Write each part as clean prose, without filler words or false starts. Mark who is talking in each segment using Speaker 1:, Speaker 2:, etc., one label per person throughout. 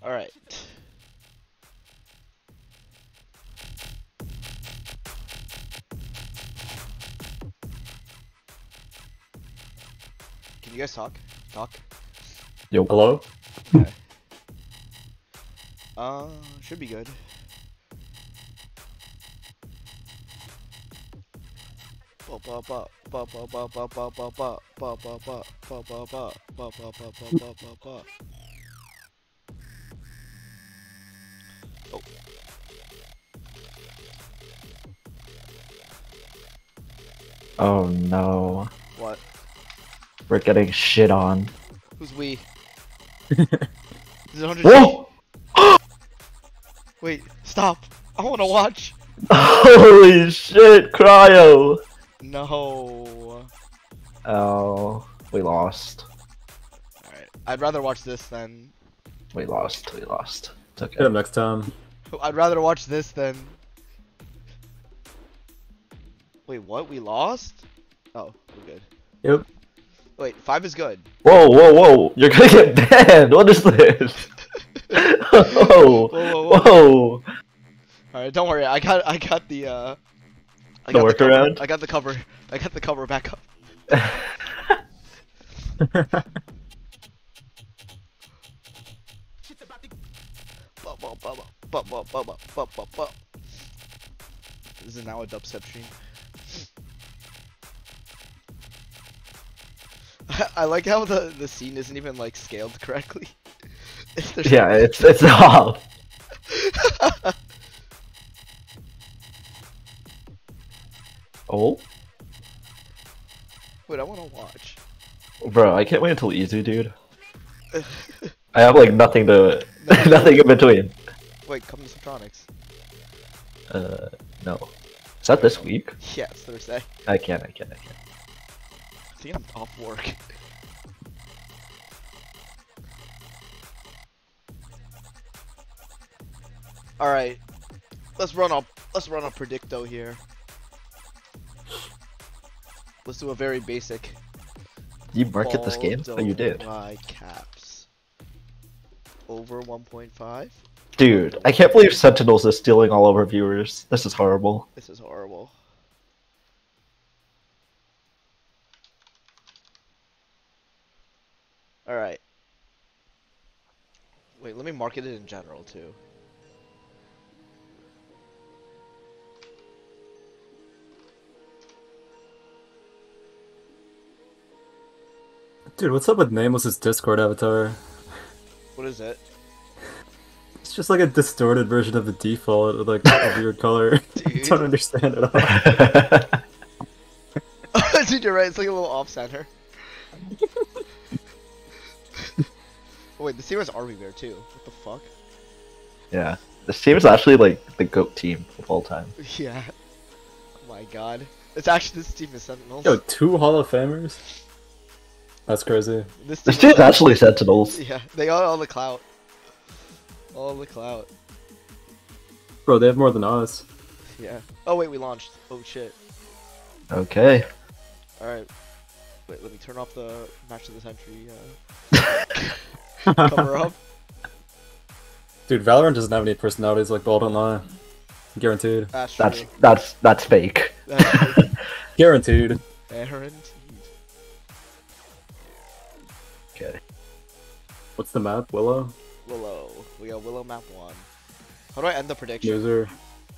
Speaker 1: Alright. Can you guys talk? Talk?
Speaker 2: Yo.
Speaker 3: Hello?
Speaker 1: Okay. Should be good. Oh,
Speaker 2: Oh no.
Speaker 1: what?
Speaker 2: We're getting shit on.
Speaker 1: Who's we? Is it 100?
Speaker 2: Whoa!
Speaker 1: Wait, stop! I wanna watch!
Speaker 2: Holy shit, Cryo!
Speaker 1: No.
Speaker 2: Oh, we lost.
Speaker 1: Alright, I'd rather watch this than...
Speaker 2: We lost. We lost. It's okay.
Speaker 3: Hit him next time.
Speaker 1: I'd rather watch this than... Wait, what? We lost? Oh, we're good.
Speaker 3: Yep.
Speaker 1: Wait, 5 is good.
Speaker 2: Whoa, whoa, whoa! You're gonna get banned! What is this? Whoa!
Speaker 1: Whoa, whoa, whoa.
Speaker 2: Whoa!
Speaker 1: Alright, don't worry. I got the I
Speaker 2: The
Speaker 1: got
Speaker 2: workaround?
Speaker 1: I got the cover. I got the cover back up. This is now a dubstep stream. I like how the scene isn't even like scaled correctly. There's-
Speaker 2: Yeah, it's off. Oh?
Speaker 1: Wait, I want to watch.
Speaker 2: Bro, I can't wait until easy, dude. I have like nothing to nothing in between.
Speaker 1: Wait, come to Subtronics.
Speaker 2: No. Is that this week?
Speaker 1: Yeah, it's Thursday.
Speaker 2: I can't.
Speaker 1: I think I'm off work. All right, let's run up Predicto here. Let's do a very basic.
Speaker 2: You market this game? Oh, you did.
Speaker 1: My caps. Over 1.5.
Speaker 2: Dude, I can't believe Sentinels is stealing all of our viewers. This is horrible.
Speaker 1: This is horrible. All right. Wait, let me market it in general too.
Speaker 3: Dude, what's up with Nameless's Discord avatar?
Speaker 1: What is it?
Speaker 3: It's just like a distorted version of the default with like a weird color. I
Speaker 1: Dude.
Speaker 3: don't understand at all.
Speaker 1: Dude, you're right. It's like a little off center. Oh, wait, this team has Army Bear too. What the fuck?
Speaker 2: Yeah. This team is actually like the GOAT team of all time.
Speaker 1: Yeah. Oh my god. It's actually this team is Sentinels.
Speaker 3: Yo, 2 Hall of Famers? That's crazy.
Speaker 2: This team is actually Sentinels.
Speaker 1: Yeah, they got all the clout. All the clout.
Speaker 3: Bro, they have more than us.
Speaker 1: Yeah. Oh wait, we launched. Oh shit.
Speaker 2: Okay.
Speaker 1: Alright. Wait, let me turn off the match of the century cover up.
Speaker 3: Dude, Valorant doesn't have any personalities like Bald Online. Guaranteed.
Speaker 1: That's true.
Speaker 2: That's fake.
Speaker 1: That's true.
Speaker 3: Guaranteed.
Speaker 1: Guaranteed.
Speaker 2: Okay.
Speaker 3: What's the map? Willow?
Speaker 1: Willow. We got Willow map 1. How do I end the prediction?
Speaker 3: User.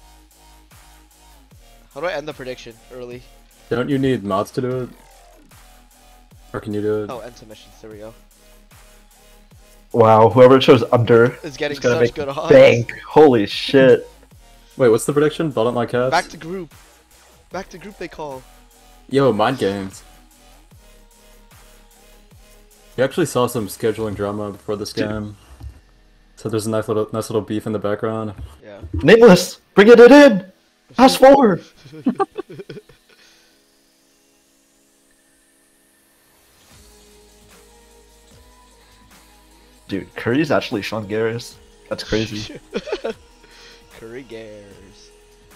Speaker 1: How do I end the prediction early?
Speaker 3: Don't you need mods to do it? Or can you do it?
Speaker 1: Oh, end submissions. There we go.
Speaker 2: Wow, whoever chose under
Speaker 1: It's getting
Speaker 2: is gonna
Speaker 1: such
Speaker 2: make
Speaker 1: good odds.
Speaker 2: bank. Holy shit.
Speaker 3: Wait, what's the prediction? Bald Online Cats?
Speaker 1: Back to group. Back to group they call.
Speaker 3: Yo, mind games. We actually saw some scheduling drama before this game. So there's a nice little beef in the background.
Speaker 1: Yeah.
Speaker 2: Nameless! Bring it in! Fast forward! Dude, Curry's actually Sean Garris. That's crazy.
Speaker 1: Curry Gares.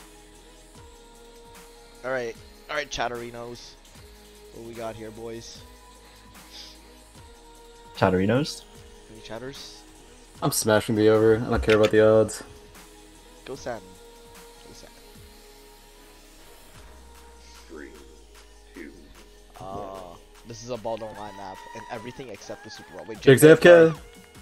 Speaker 1: Alright, Chatterinos. What we got here, boys?
Speaker 2: Chatterinos?
Speaker 1: Any chatters?
Speaker 3: I'm smashing the over. I don't care about the odds.
Speaker 1: Go Sam. Go Sam.
Speaker 4: 3, 2.
Speaker 1: This is a ball don't lie map, and everything except the Super Bowl. Wait,
Speaker 3: Jake's AFK.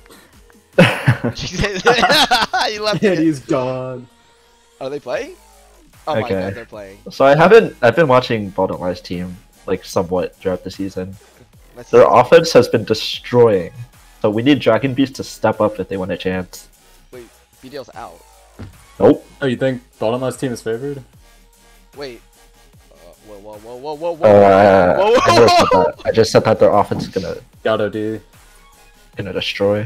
Speaker 1: He left
Speaker 3: And
Speaker 1: it.
Speaker 3: he's gone.
Speaker 1: Are they playing? Oh my
Speaker 2: Okay.
Speaker 1: god, they're playing.
Speaker 2: So I've been watching Ball Don't Lie's team like somewhat throughout the season.
Speaker 1: Let's
Speaker 2: Their
Speaker 1: see.
Speaker 2: offense has been destroying. So we need Dragon Beast to step up if they want a chance.
Speaker 1: Wait, BDL's out.
Speaker 2: Nope.
Speaker 3: Oh, you think Bottom Line's team is favored?
Speaker 1: Wait. Whoa.
Speaker 2: I never said that. I just said that their offense is
Speaker 3: Got OD.
Speaker 2: gonna destroy.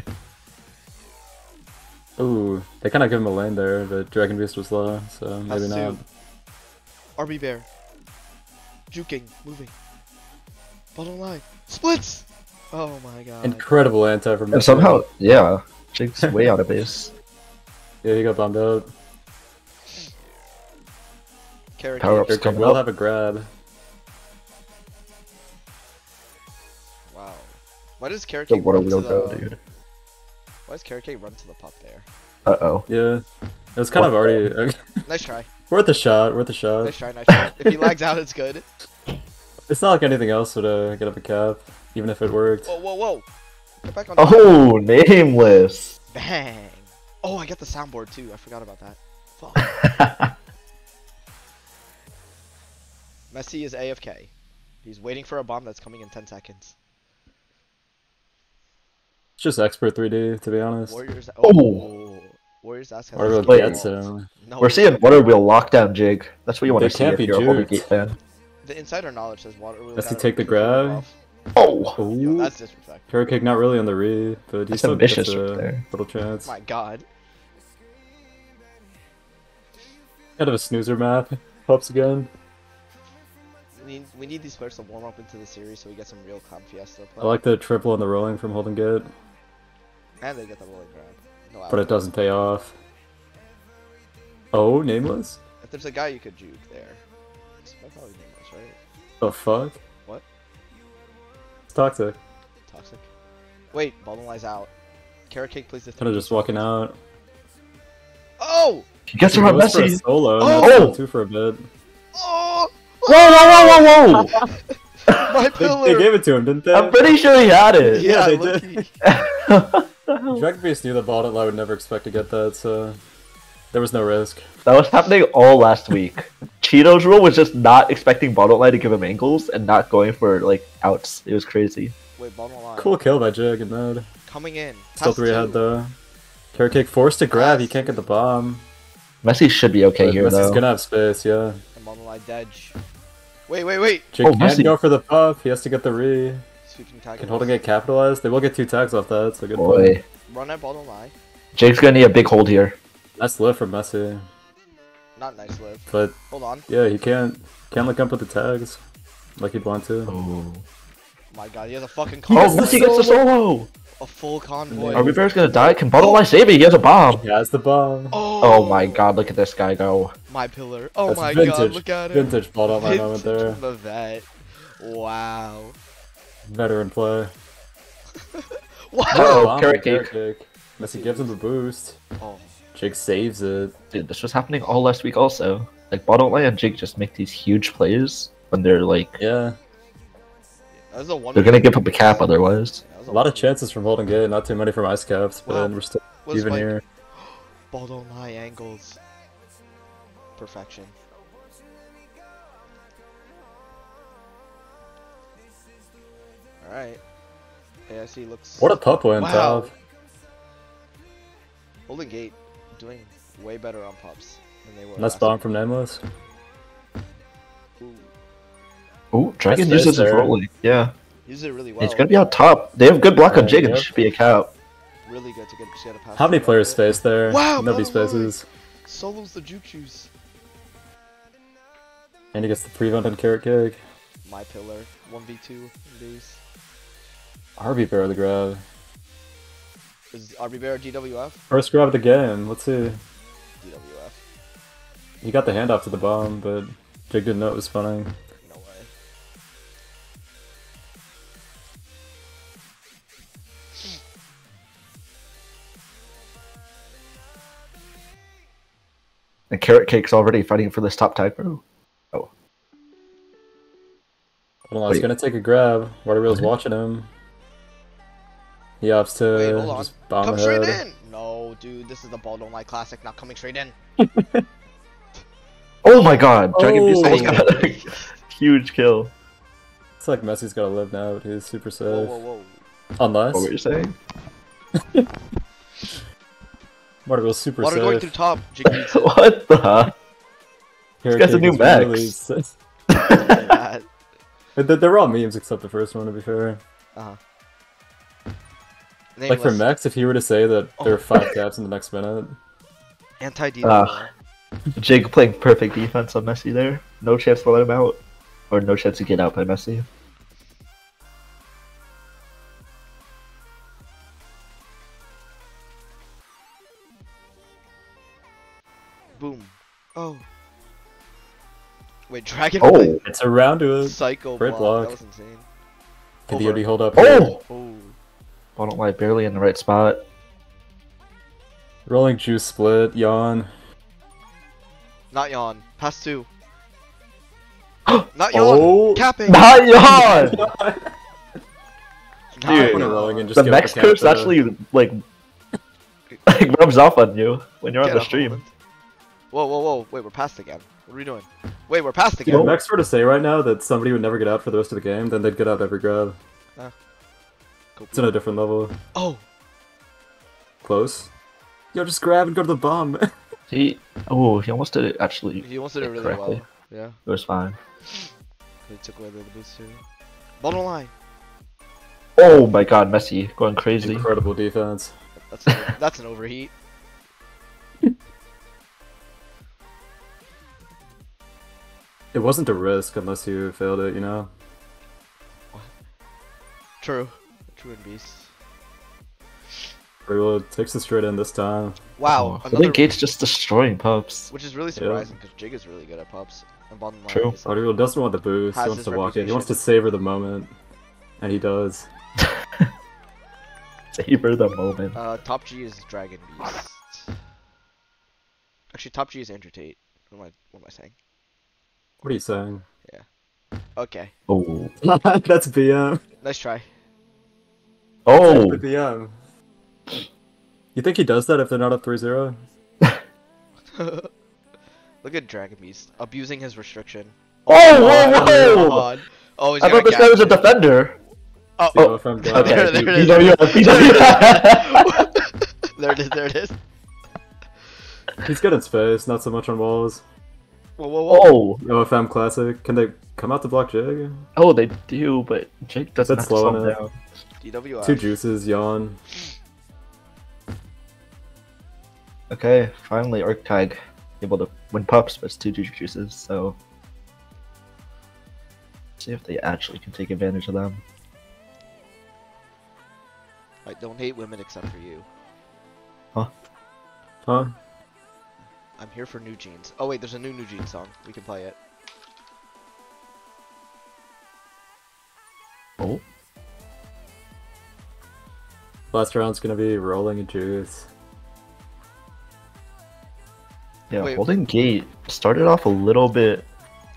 Speaker 3: Ooh, they kind of give him a lane there, but Dragon Beast was low, so maybe not.
Speaker 1: RB Bear. Juking, moving. Bottom line. Splits! Oh my god.
Speaker 3: Incredible anti from
Speaker 2: And somehow, yeah, Jake's way out of base.
Speaker 3: Yeah, he got bombed out.
Speaker 1: Carrot
Speaker 2: Power
Speaker 1: Cake.
Speaker 2: ups
Speaker 3: Here
Speaker 2: come
Speaker 3: will
Speaker 2: up.
Speaker 3: have a grab.
Speaker 1: Wow. Why does Carrot
Speaker 2: The
Speaker 1: Cake
Speaker 2: water
Speaker 1: run to
Speaker 2: wheel go,
Speaker 1: the...
Speaker 2: dude.
Speaker 1: Why does Carrot Cake run to the pup there?
Speaker 2: Uh-oh.
Speaker 3: Yeah, it was kind of already
Speaker 1: Nice try.
Speaker 3: worth a shot. Worth a shot.
Speaker 1: Nice try, nice try. If he lags out, it's good.
Speaker 3: It's not like anything else would get up a cap, even if it worked.
Speaker 1: Whoa. Get back on
Speaker 2: Oh, nameless.
Speaker 1: Bang! Oh, I got the soundboard too. I forgot about that. Fuck. Messi is AFK. He's waiting for a bomb that's coming in 10 seconds.
Speaker 3: It's just expert 3D, to be honest.
Speaker 1: Warriors.
Speaker 2: Oh.
Speaker 1: Warriors ask
Speaker 3: Water Wheel
Speaker 2: Wait.
Speaker 3: gets him.
Speaker 1: No,
Speaker 2: We're seeing water wheel lockdown jig. That's what you want
Speaker 3: They
Speaker 2: to see
Speaker 3: can't
Speaker 2: if
Speaker 3: be
Speaker 2: you're a
Speaker 3: juked.
Speaker 2: Holy Gate fan.
Speaker 1: the insider knowledge says water.
Speaker 3: Has to take the grab.
Speaker 2: Oh!
Speaker 1: Yo,
Speaker 3: Ooh,
Speaker 1: that's disrespect.
Speaker 3: Carrot Cake not really on the re, but he
Speaker 2: That's
Speaker 3: still gets
Speaker 2: ambitious
Speaker 3: a
Speaker 2: right there.
Speaker 3: little chance.
Speaker 1: My god.
Speaker 3: Kind of a snoozer map. Pops again.
Speaker 1: We need these players to warm up into the series so we get some real Clown Fiesta play.
Speaker 3: I like the triple and the rolling from holding gate,
Speaker 1: And they get the rolling grab. No
Speaker 3: but it
Speaker 1: out.
Speaker 3: doesn't pay off. Oh, nameless?
Speaker 1: If there's a guy you could juke there. It's probably nameless, right?
Speaker 3: The fuck?
Speaker 1: What?
Speaker 3: It's toxic.
Speaker 1: Toxic. Wait, Baldwin lies out. Carrot Cake plays the
Speaker 3: Kind of just walking out.
Speaker 1: Oh!
Speaker 2: He gets around
Speaker 3: Goes for a
Speaker 2: Messi.
Speaker 3: solo.
Speaker 1: Oh!
Speaker 3: Oh! Two for a bit.
Speaker 1: Oh!
Speaker 2: Whoa!
Speaker 1: My
Speaker 3: They
Speaker 1: pillar!
Speaker 3: gave it to him, didn't they?
Speaker 2: I'm pretty sure he had it.
Speaker 1: Yeah,
Speaker 3: they
Speaker 1: low-key.
Speaker 3: Dragon Beast knew that Bottom I would never expect to get that, so there was no risk.
Speaker 2: That was happening all last week. Cheeto's rule was just not expecting Bottom Line to give him angles and not going for like outs. It was crazy.
Speaker 1: Wait, Baldwin line.
Speaker 3: Cool kill by Jig and mid.
Speaker 1: Coming in.
Speaker 3: Still
Speaker 1: Pass
Speaker 3: 3
Speaker 1: two.
Speaker 3: ahead though. Carrot Cake forced to grab, he can't get the bomb.
Speaker 2: Messi should be okay
Speaker 3: But
Speaker 2: here
Speaker 3: Messi's
Speaker 2: though.
Speaker 3: gonna have space, yeah.
Speaker 1: And Baldwin line dedge. Wait.
Speaker 3: Jig
Speaker 2: Oh,
Speaker 3: can
Speaker 2: Messi.
Speaker 3: go for the puff, he has to get the re.
Speaker 1: Sweeping tag.
Speaker 3: Can holding it capitalize? They will get 2 tags off that, so good play.
Speaker 2: Boy,
Speaker 1: Run at Baldwin line.
Speaker 2: Jake's gonna need a big hold here.
Speaker 3: Nice lift from Messi.
Speaker 1: Not nice live.
Speaker 3: But
Speaker 1: Hold on.
Speaker 3: yeah, he can't look up with the tags like he'd want to.
Speaker 2: Oh,
Speaker 1: My god, he has a fucking
Speaker 2: oh
Speaker 1: convoy.
Speaker 2: Messi gets the solo.
Speaker 1: A full convoy.
Speaker 2: Are Rivera's gonna die? Can Bottom Line save it? He has a bomb.
Speaker 3: He has the bomb.
Speaker 2: Oh my god, look at this guy go.
Speaker 1: My pillar. Oh
Speaker 3: That's
Speaker 1: my
Speaker 3: vintage,
Speaker 1: god, look at him.
Speaker 3: vintage ball my moment
Speaker 1: Vintage
Speaker 3: there.
Speaker 1: from the vet. Wow.
Speaker 3: Veteran play.
Speaker 1: Wow.
Speaker 2: Uh-oh,
Speaker 3: Bomb
Speaker 2: carrot
Speaker 3: from
Speaker 2: cake.
Speaker 3: Messi gives him the boost.
Speaker 1: Oh.
Speaker 3: Jake saves it.
Speaker 2: Dude, this was happening all last week also. Like Bottom Line and Jake just make these huge plays when they're like
Speaker 3: Yeah,
Speaker 1: That was a one.
Speaker 2: they're gonna give up a cap otherwise.
Speaker 1: That was
Speaker 3: a lot of chances from holding gate, not too many from ice caps, but
Speaker 1: Wow.
Speaker 3: we're still
Speaker 1: Was
Speaker 3: even
Speaker 1: like-
Speaker 3: here.
Speaker 1: Ball don't lie angles. Perfection. Alright. AIC looks.
Speaker 3: What a pup win,
Speaker 1: Wow.
Speaker 3: Tav.
Speaker 1: Holding Gate doing way better on pups than they were.
Speaker 3: Nice
Speaker 1: last
Speaker 3: bomb
Speaker 1: week.
Speaker 3: from Nameless.
Speaker 1: Ooh,
Speaker 2: Ooh, Dragon
Speaker 3: That's
Speaker 2: uses his
Speaker 3: there.
Speaker 2: rolling. Yeah.
Speaker 1: uses it really well.
Speaker 2: He's gonna be on top. They have good block on Jig and
Speaker 3: Yep.
Speaker 2: it should be a cap.
Speaker 1: Really good to get a pass.
Speaker 3: How many
Speaker 1: to
Speaker 3: players
Speaker 1: it.
Speaker 3: space there?
Speaker 1: Wow,
Speaker 3: Nobody
Speaker 1: bottom line.
Speaker 3: spaces.
Speaker 1: Solos the juke juice.
Speaker 3: And he gets the prevent on Carrot Cake.
Speaker 1: My pillar. 1v2 base.
Speaker 3: RB Bear the grab.
Speaker 1: Is RB Bear DWF?
Speaker 3: First grab of the game. Let's see.
Speaker 1: DWF.
Speaker 3: He got the handoff to the bomb, but Jig didn't know it was funny.
Speaker 1: No way.
Speaker 2: And Carrot Cake's already fighting for this top tag, bro.
Speaker 3: Hold on, he's
Speaker 2: Wait.
Speaker 3: gonna take a grab. Waterwheel's watching him. He opts to
Speaker 1: Wait, hold on.
Speaker 3: just bomb
Speaker 1: Come straight
Speaker 3: ahead.
Speaker 1: in! No, dude, this is the Ball Don't Lie Classic, not coming straight in.
Speaker 2: Oh my god, Dragon Beast
Speaker 3: Oh.
Speaker 2: almost got a huge kill.
Speaker 3: It's like Messi's gotta live now, but he's super safe.
Speaker 1: Whoa, whoa, whoa.
Speaker 3: Unless
Speaker 2: What were you saying?
Speaker 3: Waterwheel's super
Speaker 1: Water
Speaker 3: safe.
Speaker 1: going through top. Jiggy eats it.
Speaker 2: What the?
Speaker 3: Carrot
Speaker 2: guy's a
Speaker 3: Cake
Speaker 2: new
Speaker 3: is
Speaker 2: Max.
Speaker 3: really safe.
Speaker 1: Bad.
Speaker 3: They're all memes except the first one, to be fair. Like for
Speaker 1: Nameless.
Speaker 3: Max, if he were to say that there
Speaker 1: Oh.
Speaker 3: are 5 taps in the next minute,
Speaker 1: Anti-DW.
Speaker 2: Jig playing perfect defense on Messi there. No chance to let him out. Or no chance to get out by Messi.
Speaker 1: Boom. Oh. Wait, Dragon
Speaker 2: Oh.
Speaker 1: Ball
Speaker 3: it's around to it.
Speaker 1: Psycho
Speaker 3: Great
Speaker 1: block.
Speaker 3: block.
Speaker 1: That was insane.
Speaker 3: Can the
Speaker 1: Over.
Speaker 3: OD hold up?
Speaker 2: Oh!
Speaker 1: Oh.
Speaker 2: I don't like barely in the right spot.
Speaker 3: Rolling juice split, yawn.
Speaker 1: Not yawn. Pass 2. Not yawn.
Speaker 3: Oh!
Speaker 1: Capping.
Speaker 2: Not yawn!
Speaker 1: Not
Speaker 2: Dude.
Speaker 3: Put it
Speaker 1: yawn.
Speaker 3: rolling and just
Speaker 2: The
Speaker 3: give
Speaker 2: Mex
Speaker 3: the
Speaker 2: curse
Speaker 3: cap,
Speaker 2: actually like rubs off on you when you're on
Speaker 1: Get
Speaker 2: the
Speaker 1: a
Speaker 2: stream.
Speaker 1: moment. Whoa, whoa, whoa. Wait, we're past again. What are we doing? Wait, we're past
Speaker 3: If
Speaker 1: again.
Speaker 3: Mex were to say right now that somebody would never get out for the rest of the game, then they'd get out every grab.
Speaker 1: Cool.
Speaker 3: It's in a different level.
Speaker 1: Oh.
Speaker 3: Close. Yo, just grab and go to the bomb.
Speaker 2: He almost did it actually.
Speaker 1: He almost did it really
Speaker 2: correctly.
Speaker 1: well. Yeah.
Speaker 2: It was fine.
Speaker 1: He took away the boost too. Bottom line.
Speaker 2: Oh my god, Messi going crazy.
Speaker 3: Incredible defense.
Speaker 1: That's an overheat.
Speaker 3: It wasn't a risk unless you failed it, you know?
Speaker 1: True. True and beast.
Speaker 3: Real takes it straight in this time.
Speaker 1: Wow.
Speaker 2: I think Gate's just destroying pups.
Speaker 1: Which is really surprising because Jig is really good at pups. And bottom line
Speaker 2: True.
Speaker 1: is
Speaker 3: Audreal doesn't want the boost, he
Speaker 1: Has
Speaker 3: wants
Speaker 1: his
Speaker 3: to walk in, he wants to
Speaker 1: reputation.
Speaker 3: savor the moment. And he does.
Speaker 2: Savor the moment.
Speaker 1: top G is Dragon Beast. Actually, top G is Andrew Tate. What am I saying?
Speaker 3: What are you saying?
Speaker 1: Okay.
Speaker 2: Oh.
Speaker 3: That's BM.
Speaker 1: Nice try.
Speaker 2: Oh.
Speaker 3: That's BM. You think he does that if they're not up 3-0?
Speaker 1: Look at Dragon Beast abusing his restriction.
Speaker 2: Oh,
Speaker 1: God.
Speaker 2: whoa, whoa!
Speaker 1: God. Oh, he's
Speaker 2: I
Speaker 1: gonna
Speaker 2: thought this guy was a
Speaker 1: gap.
Speaker 2: defender.
Speaker 1: Oh,
Speaker 3: Oh, if I'm down.
Speaker 2: Okay.
Speaker 1: There it is.
Speaker 2: BWF.
Speaker 1: there it is. There it is.
Speaker 3: He's good in space, not so much on walls.
Speaker 1: Whoa, whoa, whoa.
Speaker 2: Oh.
Speaker 3: OFM Classic. Can they come out to block Jig?
Speaker 2: Oh, they do, but Jake doesn't
Speaker 3: That's
Speaker 2: have to
Speaker 3: slow
Speaker 2: slow him
Speaker 3: enough.
Speaker 2: down.
Speaker 1: DWI.
Speaker 3: 2 juices, yawn.
Speaker 2: Okay, finally Arctag able to win pups, but it's 2 juices, so see if they actually can take advantage of them.
Speaker 1: I don't hate women except for you.
Speaker 3: Huh?
Speaker 1: I'm here for New Jeans. Oh wait, there's a new Jeans song. We can play it.
Speaker 2: Oh,
Speaker 3: Last round's gonna be rolling a juice.
Speaker 2: yeah,
Speaker 1: Wait.
Speaker 2: Holding Gate started off a little bit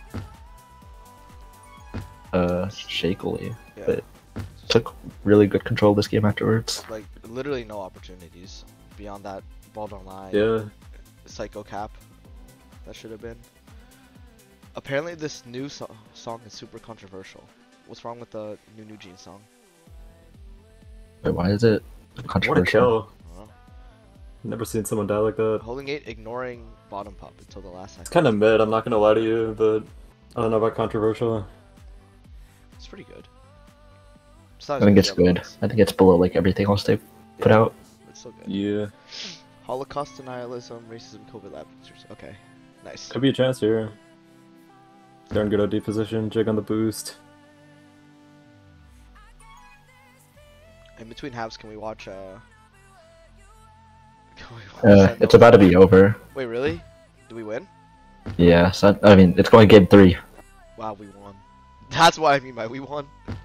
Speaker 2: shakily,
Speaker 1: Yeah.
Speaker 2: but took really good control of this game afterwards.
Speaker 1: Like literally no opportunities beyond that ball don't lie.
Speaker 3: Yeah.
Speaker 1: Psycho cap. That should have been. Apparently this new song is super controversial. What's wrong with the new Jeans song?
Speaker 2: Wait, why is it
Speaker 3: What a
Speaker 2: controversial?
Speaker 3: kill.
Speaker 1: I don't know.
Speaker 3: Never seen someone die like that.
Speaker 1: Holding 8 ignoring bottom pop until the last second.
Speaker 3: It's kind of mid, I'm not gonna lie to you, but I don't know about controversial.
Speaker 1: It's pretty good. It's not
Speaker 2: I
Speaker 1: as
Speaker 2: think
Speaker 1: as
Speaker 2: it's
Speaker 1: the other
Speaker 2: good.
Speaker 1: ones.
Speaker 2: I think it's below like everything else they put
Speaker 1: Yeah,
Speaker 2: out.
Speaker 1: It's still good.
Speaker 3: Yeah.
Speaker 1: Holocaust denialism, racism, COVID lab. Okay, nice.
Speaker 3: Could be a chance here. They're in good OD position, Jig on the boost.
Speaker 1: In between halves, can we watch? Can we watch
Speaker 2: It's about to be over.
Speaker 1: Wait, really? Do we win?
Speaker 2: Yeah, so I mean, it's going game 3.
Speaker 1: Wow, we won. That's what I mean by we won.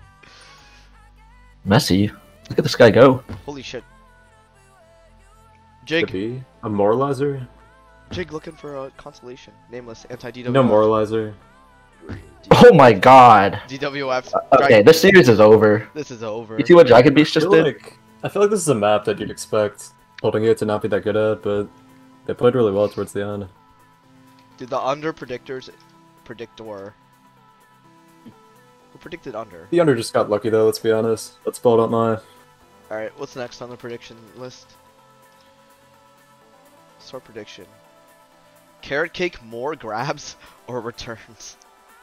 Speaker 2: Messi, look at this guy go.
Speaker 1: Holy shit.
Speaker 3: Could
Speaker 1: Jig.
Speaker 3: be. A Moralizer?
Speaker 1: Jig looking for a consolation. Nameless anti-DWF.
Speaker 3: No moralizer.
Speaker 2: Oh my god.
Speaker 1: DWF.
Speaker 2: Okay, this series is over.
Speaker 1: This is over.
Speaker 2: You see what Dragon Beast
Speaker 3: I
Speaker 2: just
Speaker 3: feel
Speaker 2: did?
Speaker 3: like this is a map that you'd expect Holding It to not be that good at, but they played really well towards the end.
Speaker 1: Dude, the under predictors. Predictor. Who predicted under?
Speaker 3: The under just got lucky though, let's be honest. Let's ball don't lie.
Speaker 1: Alright, what's next on the prediction list? Sort prediction. Carrot cake more grabs or returns?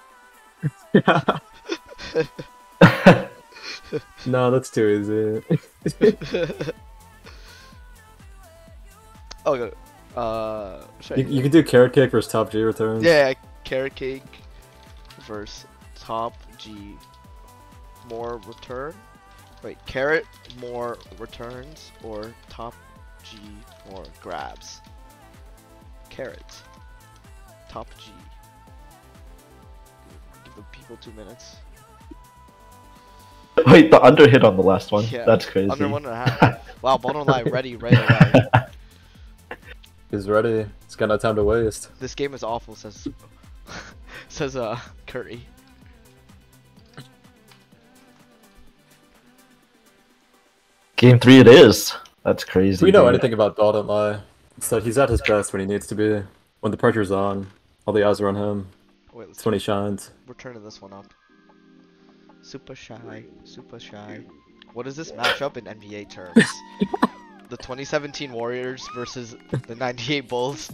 Speaker 3: No, that's too easy.
Speaker 1: Oh,
Speaker 3: You could do Carrot Cake versus Top G returns.
Speaker 1: yeah, carrot cake versus top G. More return? Wait, carrot more returns or top G more grabs? Carrot. Top G. Give the people 2 minutes.
Speaker 2: Wait, the under hit on the last one.
Speaker 1: Yeah,
Speaker 2: That's crazy.
Speaker 1: Under 1.5. Wow, bottom line ready right away.
Speaker 3: He's ready. He's got no time to waste.
Speaker 1: This game is awful, says says Curry.
Speaker 2: Game 3 it is. That's crazy.
Speaker 3: If we know
Speaker 2: dude.
Speaker 3: anything about Ball Don't Lie, it's that he's at his best when he needs to be. When the pressure's on, all the eyes are on him.
Speaker 1: Wait, let's
Speaker 3: It's when he shines.
Speaker 1: we're turning this one up. Super shy, super shy. What is this matchup in NBA terms? The 2017 Warriors versus the 98 Bulls.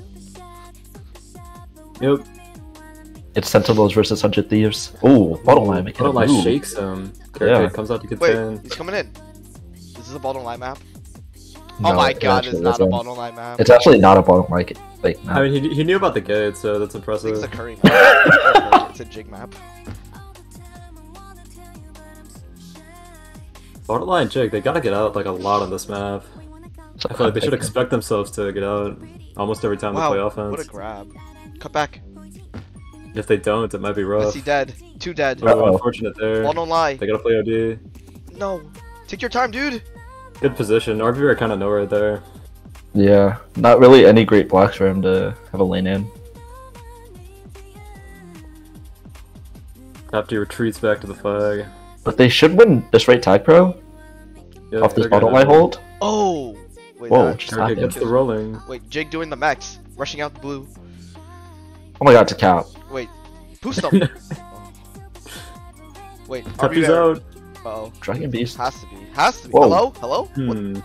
Speaker 3: Yep.
Speaker 2: It's Sentinels versus 100 Thieves. Ooh, bottom line making
Speaker 3: Bottom
Speaker 2: a
Speaker 3: Lie
Speaker 2: move.
Speaker 3: shakes him. Carrot
Speaker 2: Yeah.
Speaker 3: Cake comes out to
Speaker 1: Wait,
Speaker 3: contend.
Speaker 1: he's coming in. Is this a bottom line map?
Speaker 2: No,
Speaker 1: Oh my
Speaker 2: it
Speaker 1: god, it's
Speaker 2: actually
Speaker 1: not a
Speaker 2: isn't.
Speaker 1: bottom line map.
Speaker 2: It's actually not a bottom like
Speaker 3: I
Speaker 2: map.
Speaker 3: mean, he knew about the gate, so that's
Speaker 1: I think
Speaker 3: impressive.
Speaker 1: it's a Curry map. It's a jig map.
Speaker 3: Bottom Line Jake, they gotta get out like a lot on this map. I feel like they should expect themselves to get out almost every time
Speaker 1: Wow,
Speaker 3: they play
Speaker 1: what a
Speaker 3: offense.
Speaker 1: grab. Cut back.
Speaker 3: If they don't, it might be rough.
Speaker 1: Messi dead. 2 dead.
Speaker 3: Oh,
Speaker 2: Uh-oh.
Speaker 3: unfortunate there.
Speaker 1: Ball don't lie.
Speaker 3: They gotta play OD.
Speaker 1: No. Take your time, dude.
Speaker 3: Good position. RV kind of know right there.
Speaker 2: Yeah, not really any great blocks for him to have a lane in.
Speaker 3: After he retreats back to the flag.
Speaker 2: But they should win this right tag pro
Speaker 3: Yeah,
Speaker 2: off this
Speaker 3: they're
Speaker 2: bottom
Speaker 3: gonna-
Speaker 2: line hold.
Speaker 1: Oh. Wait,
Speaker 2: Whoa,
Speaker 1: that-
Speaker 2: just
Speaker 3: Carrot Cake
Speaker 2: happened.
Speaker 3: gets the rolling.
Speaker 1: Wait, Jig doing the max. Rushing out the blue.
Speaker 2: Oh my god, it's a cap.
Speaker 1: Wait. Boost him. Wait, are we
Speaker 3: Tuppy's
Speaker 1: there?
Speaker 3: out.
Speaker 1: Uh-oh.
Speaker 2: Dragon Beast.
Speaker 1: Has to be. Has to be.
Speaker 2: Whoa.
Speaker 1: Hello? Hello? What
Speaker 3: Hmm.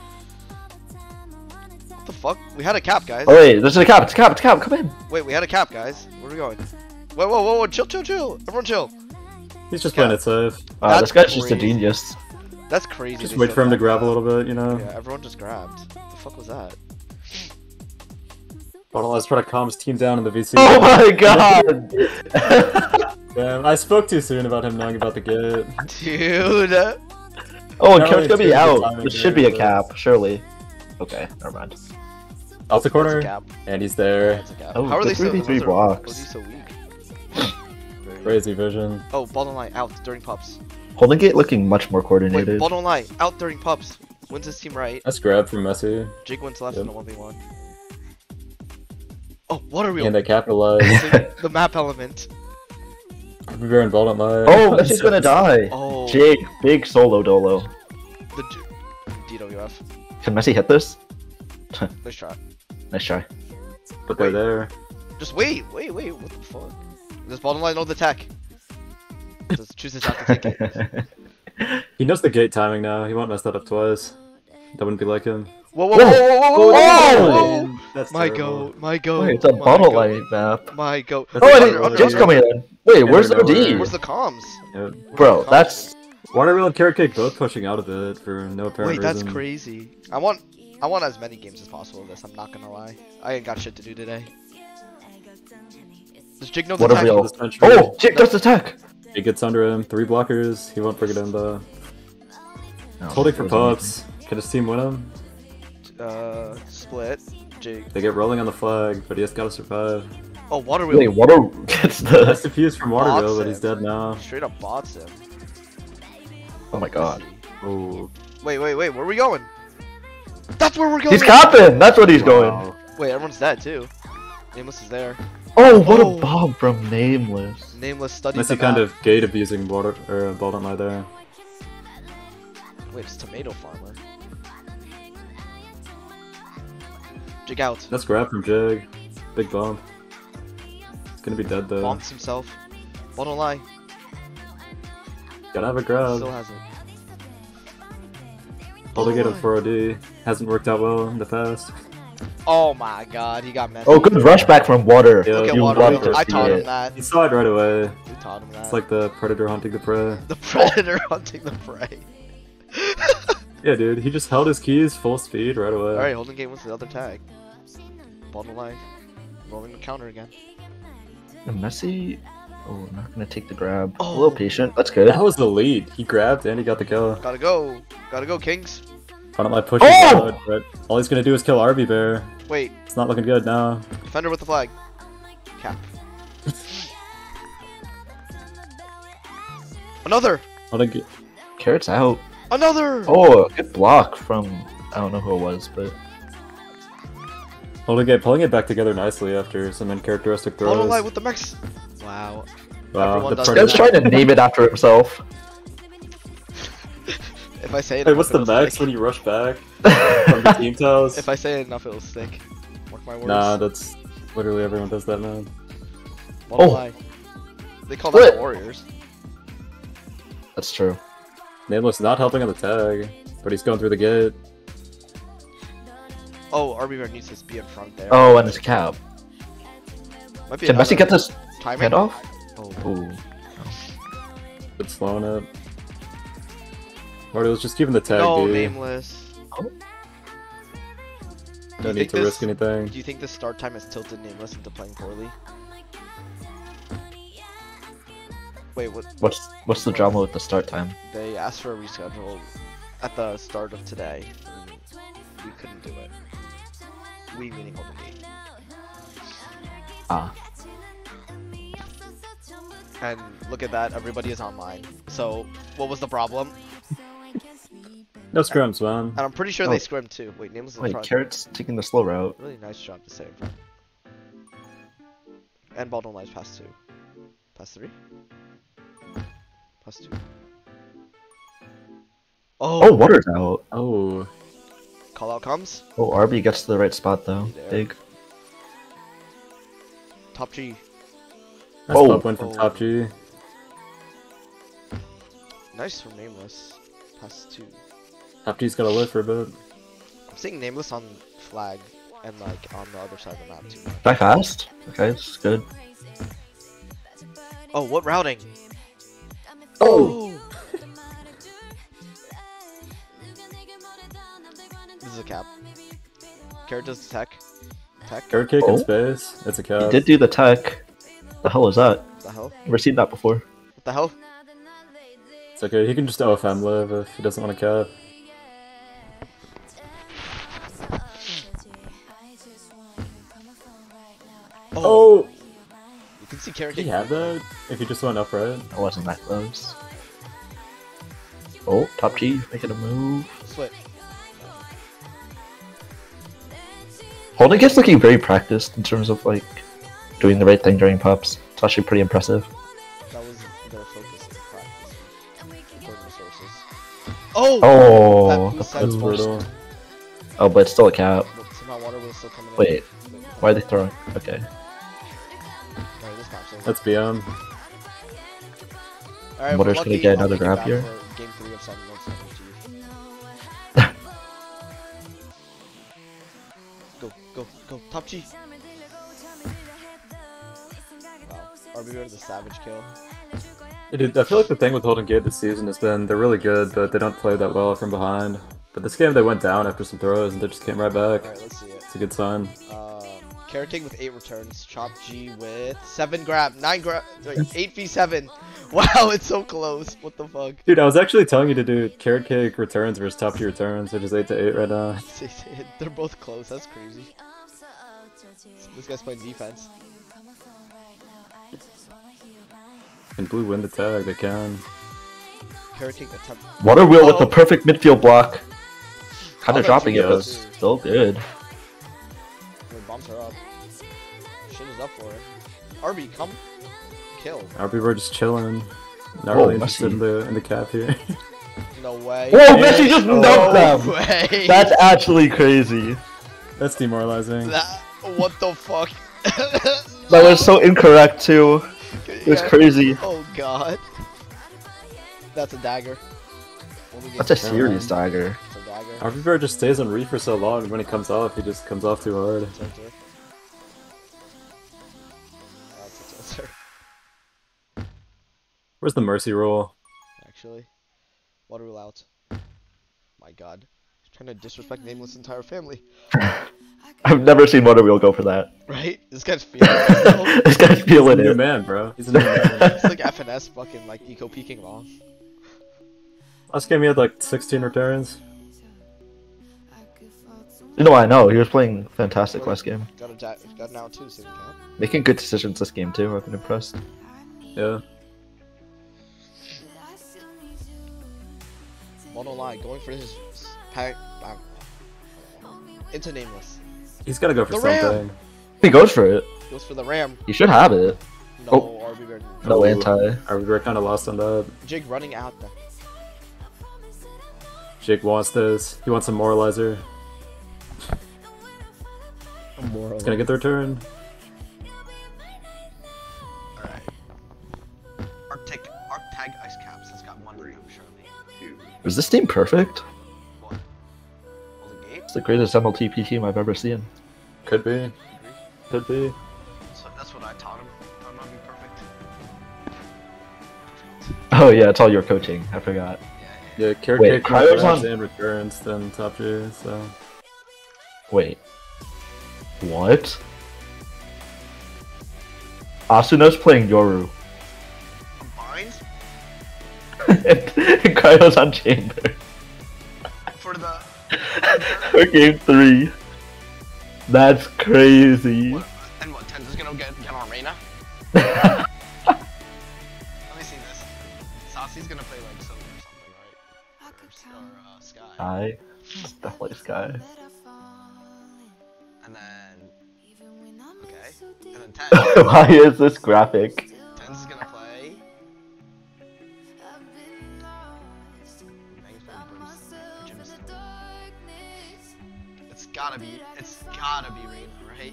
Speaker 1: the fuck? We had a cap, guys.
Speaker 2: Oh wait, there's a cap, it's a cap, it's a cap, come in!
Speaker 1: Wait, we had a cap, guys. Where are we going? Whoa, whoa, whoa, whoa. Chill, chill, chill. Everyone chill.
Speaker 3: He's just playing it safe.
Speaker 1: That's
Speaker 2: This guy's just a
Speaker 1: crazy.
Speaker 2: genius.
Speaker 1: That's crazy.
Speaker 3: Just
Speaker 1: they
Speaker 3: wait
Speaker 1: said
Speaker 3: for him to
Speaker 1: that.
Speaker 3: grab a little bit, you know?
Speaker 1: Yeah, everyone just grabbed. What the fuck was that?
Speaker 3: Bottom Line's trying to calm his team down in the VC.
Speaker 2: Oh my god!
Speaker 3: Damn, I spoke too soon about him knowing about the gate.
Speaker 1: Dude.
Speaker 2: Oh, and
Speaker 3: Not
Speaker 2: Carrot's
Speaker 3: really
Speaker 2: gonna be
Speaker 3: good
Speaker 2: out.
Speaker 3: timing
Speaker 2: This should be a
Speaker 3: there,
Speaker 2: cap, surely. Okay, never mind.
Speaker 3: Out the corner,
Speaker 1: That's a cap.
Speaker 3: and he's there.
Speaker 1: That's a cap.
Speaker 2: Oh,
Speaker 1: How are
Speaker 2: the
Speaker 1: they so
Speaker 2: 3v3
Speaker 1: those are-
Speaker 2: blocks.
Speaker 1: Was he so weak? Very-
Speaker 3: Crazy vision.
Speaker 1: Oh, bottom line out during pups.
Speaker 2: Holding Gate looking much more
Speaker 1: Wait,
Speaker 2: coordinated.
Speaker 1: bottom line out during pups. Wins his team right.
Speaker 3: Nice grab from Messi.
Speaker 1: Jig wins left
Speaker 3: Yep.
Speaker 1: in a 1v1. Oh, water wheel.
Speaker 3: And they capitalize.
Speaker 1: The map element.
Speaker 3: Rivera and Ball don't lie.
Speaker 2: Oh, Messi's gonna die!
Speaker 1: Oh.
Speaker 2: Jig, big solo dolo.
Speaker 1: The DWF.
Speaker 2: Can Messi hit this?
Speaker 1: Nice try.
Speaker 2: Nice try.
Speaker 3: But they're there.
Speaker 1: Just wait. What the fuck? Does bottom line know the tech? Just chooses not to take it.
Speaker 3: He knows the gate timing now. He won't mess that up twice. That wouldn't be like him.
Speaker 1: Whoa, whoa, whoa, whoa, whoa, whoa, whoa!
Speaker 3: That's
Speaker 1: My
Speaker 3: terrible.
Speaker 1: goat, my goat.
Speaker 2: Wait, it's a
Speaker 1: my
Speaker 2: bottle
Speaker 1: goat,
Speaker 2: light map.
Speaker 1: My goat.
Speaker 3: That's
Speaker 2: Oh,
Speaker 3: a
Speaker 2: I
Speaker 3: under,
Speaker 2: didn't.
Speaker 3: under,
Speaker 2: Jig's
Speaker 3: under.
Speaker 2: coming in. Wait, where's the
Speaker 3: Under,
Speaker 2: OD?
Speaker 1: Where's the comms?
Speaker 3: Yeah.
Speaker 2: Bro, that's.
Speaker 3: Waterwheel and Carrot Cake both pushing out of it for no apparent
Speaker 1: Wait, that's
Speaker 3: reason.
Speaker 1: crazy. I want as many games as possible of this. I'm not gonna lie. I ain't got shit to do today. Does Jig know the
Speaker 2: What a
Speaker 1: tech?
Speaker 2: real-
Speaker 3: This country.
Speaker 2: Oh, Jig does the tech!
Speaker 3: He gets under him. 3 blockers. He won't forget him though.
Speaker 2: No,
Speaker 3: Holding for
Speaker 2: it wasn't
Speaker 3: pups. Can his team win him?
Speaker 1: Split. Jig.
Speaker 3: They get rolling on the flag, but he has got to survive.
Speaker 1: Oh, water
Speaker 2: anything.
Speaker 1: wheel.
Speaker 2: Wait, Water gets
Speaker 3: Nice
Speaker 2: the.
Speaker 3: defuse from
Speaker 1: Bots
Speaker 3: Waterville, but
Speaker 1: him.
Speaker 3: he's dead now.
Speaker 1: Straight up bots him.
Speaker 2: Oh my god.
Speaker 3: Oh.
Speaker 1: Wait. Where are we going? That's where we're going.
Speaker 2: He's capping! That's what he's going.
Speaker 3: Wow.
Speaker 1: Wait, everyone's dead too. Nameless is there.
Speaker 2: Oh, what
Speaker 1: Oh.
Speaker 2: a bomb from Nameless.
Speaker 1: Nameless studies
Speaker 3: Messi
Speaker 1: the
Speaker 3: kind
Speaker 1: map.
Speaker 3: of gate abusing water or ball don't lie there.
Speaker 1: Wait, it's Tomato Farmer. Jig out.
Speaker 3: That's grab from Jig. Big bump. It's gonna be dead though.
Speaker 1: Bonks himself. Ball don't lie.
Speaker 3: Gotta have a grab.
Speaker 1: Still has it.
Speaker 3: Holding it
Speaker 1: Ball
Speaker 3: at
Speaker 1: don't lie.
Speaker 3: 4OD. Hasn't worked out well in the past.
Speaker 1: Oh my god, he got messy.
Speaker 2: Oh, good rush back from Water.
Speaker 3: Yeah,
Speaker 1: Look at
Speaker 2: You
Speaker 1: Water.
Speaker 2: love to
Speaker 1: I
Speaker 2: see
Speaker 1: taught him
Speaker 2: it.
Speaker 1: that.
Speaker 3: He saw it right away.
Speaker 1: We taught him that.
Speaker 3: It's like the predator hunting the prey.
Speaker 1: the predator hunting the prey.
Speaker 3: Yeah, dude, he just held his keys full speed right away.
Speaker 1: Alright, holding game with the other tag. Ball don't lie. Rolling the counter again.
Speaker 2: And Messi. Oh, not gonna take the grab.
Speaker 1: Oh.
Speaker 2: A little patient. That's good.
Speaker 3: That was the lead. He grabbed and he got the kill.
Speaker 1: Gotta go. Gotta go, Kings.
Speaker 3: Front of my push is
Speaker 2: Oh!
Speaker 3: out, but all he's gonna do is kill RB Bear.
Speaker 1: Wait,
Speaker 3: It's not looking good now.
Speaker 1: defender with the flag. Cap. Another!
Speaker 3: Holding it.
Speaker 2: Carrot's out.
Speaker 1: Another!
Speaker 2: Oh, a good block from. I don't know who it was, but.
Speaker 3: Holding it, pulling it back together nicely after some uncharacteristic
Speaker 1: Ball don't
Speaker 3: throws.
Speaker 1: lie with the max. Wow.
Speaker 3: Wow,
Speaker 1: Everyone
Speaker 3: the
Speaker 1: does
Speaker 2: This
Speaker 3: predator.
Speaker 2: guy's trying to name it after himself.
Speaker 1: If I say it
Speaker 3: Hey,
Speaker 1: enough,
Speaker 3: what's the
Speaker 1: it'll
Speaker 3: max
Speaker 1: stick.
Speaker 3: when you rush back from the team towels?
Speaker 1: If I say it enough, it'll stick. Mark my words.
Speaker 3: Nah, that's literally everyone does that, man.
Speaker 1: Ball don't
Speaker 2: Oh.
Speaker 1: lie. They call
Speaker 2: Split.
Speaker 1: that the Warriors.
Speaker 2: That's true.
Speaker 3: Nameless not helping on the tag, but he's going through the gate.
Speaker 1: Oh, RB Bear needs to be in front there.
Speaker 2: Oh, and his cap.
Speaker 1: Might be
Speaker 2: Can Messi
Speaker 1: another
Speaker 2: get this
Speaker 1: timing.
Speaker 2: head off?
Speaker 1: Oh.
Speaker 2: Ooh.
Speaker 3: It's slowing it. Marty was just keeping the tag,
Speaker 1: No,
Speaker 3: dude.
Speaker 1: Nameless.
Speaker 3: No
Speaker 1: you
Speaker 3: need
Speaker 1: think
Speaker 3: to
Speaker 1: this-
Speaker 3: risk anything.
Speaker 1: Do you think the start time has tilted Nameless into playing poorly? Wait, what?
Speaker 2: What's the drama with the start time?
Speaker 1: They asked for a reschedule at the start of today. And we couldn't do it. We meaning Golden Gate.
Speaker 2: Ah.
Speaker 1: And look at that, everybody is online. So, what was the problem?
Speaker 3: No scrims, man.
Speaker 1: And I'm pretty sure
Speaker 2: Oh.
Speaker 1: they scrimmed too. Wait, Nameless in
Speaker 2: Wait,
Speaker 1: front.
Speaker 2: Carrot's taking the slow route.
Speaker 1: Really nice job to save. And ball don't lies pass 2. Pass 3? Pass 2.
Speaker 2: Oh,
Speaker 1: Oh!
Speaker 2: Water's out.
Speaker 3: Oh,
Speaker 1: Call out comes.
Speaker 2: Oh, RB gets to the right spot though.
Speaker 1: There.
Speaker 2: Big.
Speaker 1: Top G.
Speaker 3: nice
Speaker 2: Oh.
Speaker 3: bump win from
Speaker 1: Oh.
Speaker 3: Top G.
Speaker 1: Nice from Nameless. Pass 2.
Speaker 3: Top G's gotta live for a bit.
Speaker 1: I'm seeing Nameless on flag and like on the other side of the map too.
Speaker 2: Back fast? Okay, this is good.
Speaker 1: Oh, what routing?
Speaker 2: Oh!
Speaker 1: This is a cap. Carrot does tech. Tech?
Speaker 3: Guard kick
Speaker 2: Oh.
Speaker 3: in space. It's a
Speaker 2: He
Speaker 3: cap.
Speaker 2: did do the tech. The hell is that?
Speaker 1: What the hell?
Speaker 2: Never seen that before.
Speaker 1: What the hell?
Speaker 3: It's okay. He can just OFM live if he doesn't want to cap. Oh,
Speaker 1: You can see Carrot
Speaker 3: did he
Speaker 1: getting
Speaker 3: have that? If he just went upright.
Speaker 2: It wasn't that close. Oh, top G making a move.
Speaker 1: Split.
Speaker 2: Holding gets looking very practiced in terms of like doing the right thing during pops. It's actually pretty impressive.
Speaker 1: That was their focus in practice. According to sources. Oh!
Speaker 2: Oh,
Speaker 1: That
Speaker 2: the
Speaker 1: boost
Speaker 3: That's
Speaker 1: That's
Speaker 2: boost.
Speaker 3: brutal.
Speaker 2: Oh, but it's still a cap.
Speaker 1: But somehow water was still coming in.
Speaker 2: Wait, why are they throwing? Okay.
Speaker 1: Alright, this map's over.
Speaker 3: That's BM.
Speaker 1: Alright,
Speaker 2: Water's
Speaker 1: we're
Speaker 2: gonna
Speaker 1: lucky
Speaker 2: get
Speaker 1: I'll
Speaker 2: another
Speaker 1: make it
Speaker 2: grab
Speaker 1: back
Speaker 2: here.
Speaker 1: for Game 3 of 7 Notes Go, go, go. Top G. Wow. RB with the savage kill.
Speaker 3: Dude, I feel like the thing with Holding Gate this season has been they're really good, but they don't play that well from behind. But this game they went down after some throws and they just came right back.
Speaker 1: Alright, let's see it.
Speaker 3: It's a good sign.
Speaker 1: Carrot King with 8 returns. Chop G with 7 grab. 9 grab. 8v7. Wow, it's so close. What the fuck?
Speaker 3: Dude, I was actually telling you to do Carrot Cake returns versus Top G returns, which is 8 to 8 right now.
Speaker 1: They're both close. That's crazy. This guy's playing defense.
Speaker 3: And Blue win the tag, they can.
Speaker 1: Carrot King attempt.
Speaker 2: Water wheel with the
Speaker 1: Oh.
Speaker 2: perfect midfield block. Kind
Speaker 1: Oh,
Speaker 2: of dropping it, but
Speaker 3: yes.
Speaker 2: still good.
Speaker 1: Wait, bombs her up. Shit is up for it. RB, come kill.
Speaker 3: RB just chilling. Not
Speaker 2: Whoa,
Speaker 3: really interested
Speaker 2: Messi.
Speaker 3: in the cap here.
Speaker 1: No way.
Speaker 2: Whoa, Messi just
Speaker 1: No
Speaker 2: dunked them!
Speaker 1: way.
Speaker 2: That's actually crazy.
Speaker 3: That's demoralizing.
Speaker 1: What the fuck?
Speaker 2: That was so incorrect too. It was
Speaker 1: Yeah.
Speaker 2: crazy.
Speaker 1: Oh god. That's a dagger.
Speaker 2: That's a serious dagger.
Speaker 1: It's a dagger.
Speaker 3: RB just stays on Reef for so long, and when he comes off, he just comes off too hard.
Speaker 1: Tilter. That's a tilter.
Speaker 3: Where's the mercy roll?
Speaker 1: Actually. Water rule out. My god. He's trying to disrespect Nameless' entire family.
Speaker 2: I've never seen Motor Wheel go for that.
Speaker 1: Right? This guy's feeling it.
Speaker 2: This guy's
Speaker 3: He's a
Speaker 2: feeling
Speaker 3: new
Speaker 2: it.
Speaker 3: man, bro. He's a new man.
Speaker 1: It's like FNS fucking like eco peeking wrong.
Speaker 3: Last game he had like 16 returns.
Speaker 2: You know, I know. He was playing fantastic last game.
Speaker 1: Got an out too, so we count.
Speaker 2: Making good decisions this game too. I've been impressed.
Speaker 3: Yeah.
Speaker 1: Mono lie, going for his pack. Into Nameless.
Speaker 3: He's gotta go for
Speaker 1: The Ram!
Speaker 3: something.
Speaker 2: He goes for it.
Speaker 1: Goes for the ram.
Speaker 2: He should have it.
Speaker 1: No,
Speaker 2: Oh.
Speaker 1: RB Bear.
Speaker 2: No
Speaker 3: Ooh.
Speaker 2: anti.
Speaker 3: RB kinda lost on that.
Speaker 1: Jig running out there.
Speaker 3: Jake wants this. He wants a moralizer. He's gonna get the return.
Speaker 1: Alright. Arctag Ice Caps has got one ram, surely.
Speaker 4: 2.
Speaker 2: Is this team perfect?
Speaker 1: What? Golden Gate?
Speaker 2: It's the greatest MLTP team I've ever seen.
Speaker 3: Could be. Could be.
Speaker 1: So that's what I taught him. I'm not being perfect.
Speaker 2: Oh yeah, it's all your coaching. I forgot.
Speaker 3: Yeah, caretaker
Speaker 2: Cryo's
Speaker 3: grabs
Speaker 2: on-
Speaker 3: and returns, then top tier, so.
Speaker 2: Wait. What? Asuno's playing Yoru.
Speaker 1: Combined?
Speaker 2: And Cryo's on Chamber.
Speaker 1: For the...
Speaker 2: For game 3. That's crazy.
Speaker 1: What, and what, Tenza's gonna get on Reyna? Let me see this. Sasi's gonna play like Silver or something, right? Or Sky.
Speaker 2: Sky. It's definitely Sky.
Speaker 1: And then... Okay. And then Ten.
Speaker 2: Why is this graphic?
Speaker 1: Ten's gonna play... Bang's playing Brimstone. It's gotta be Reyna, right?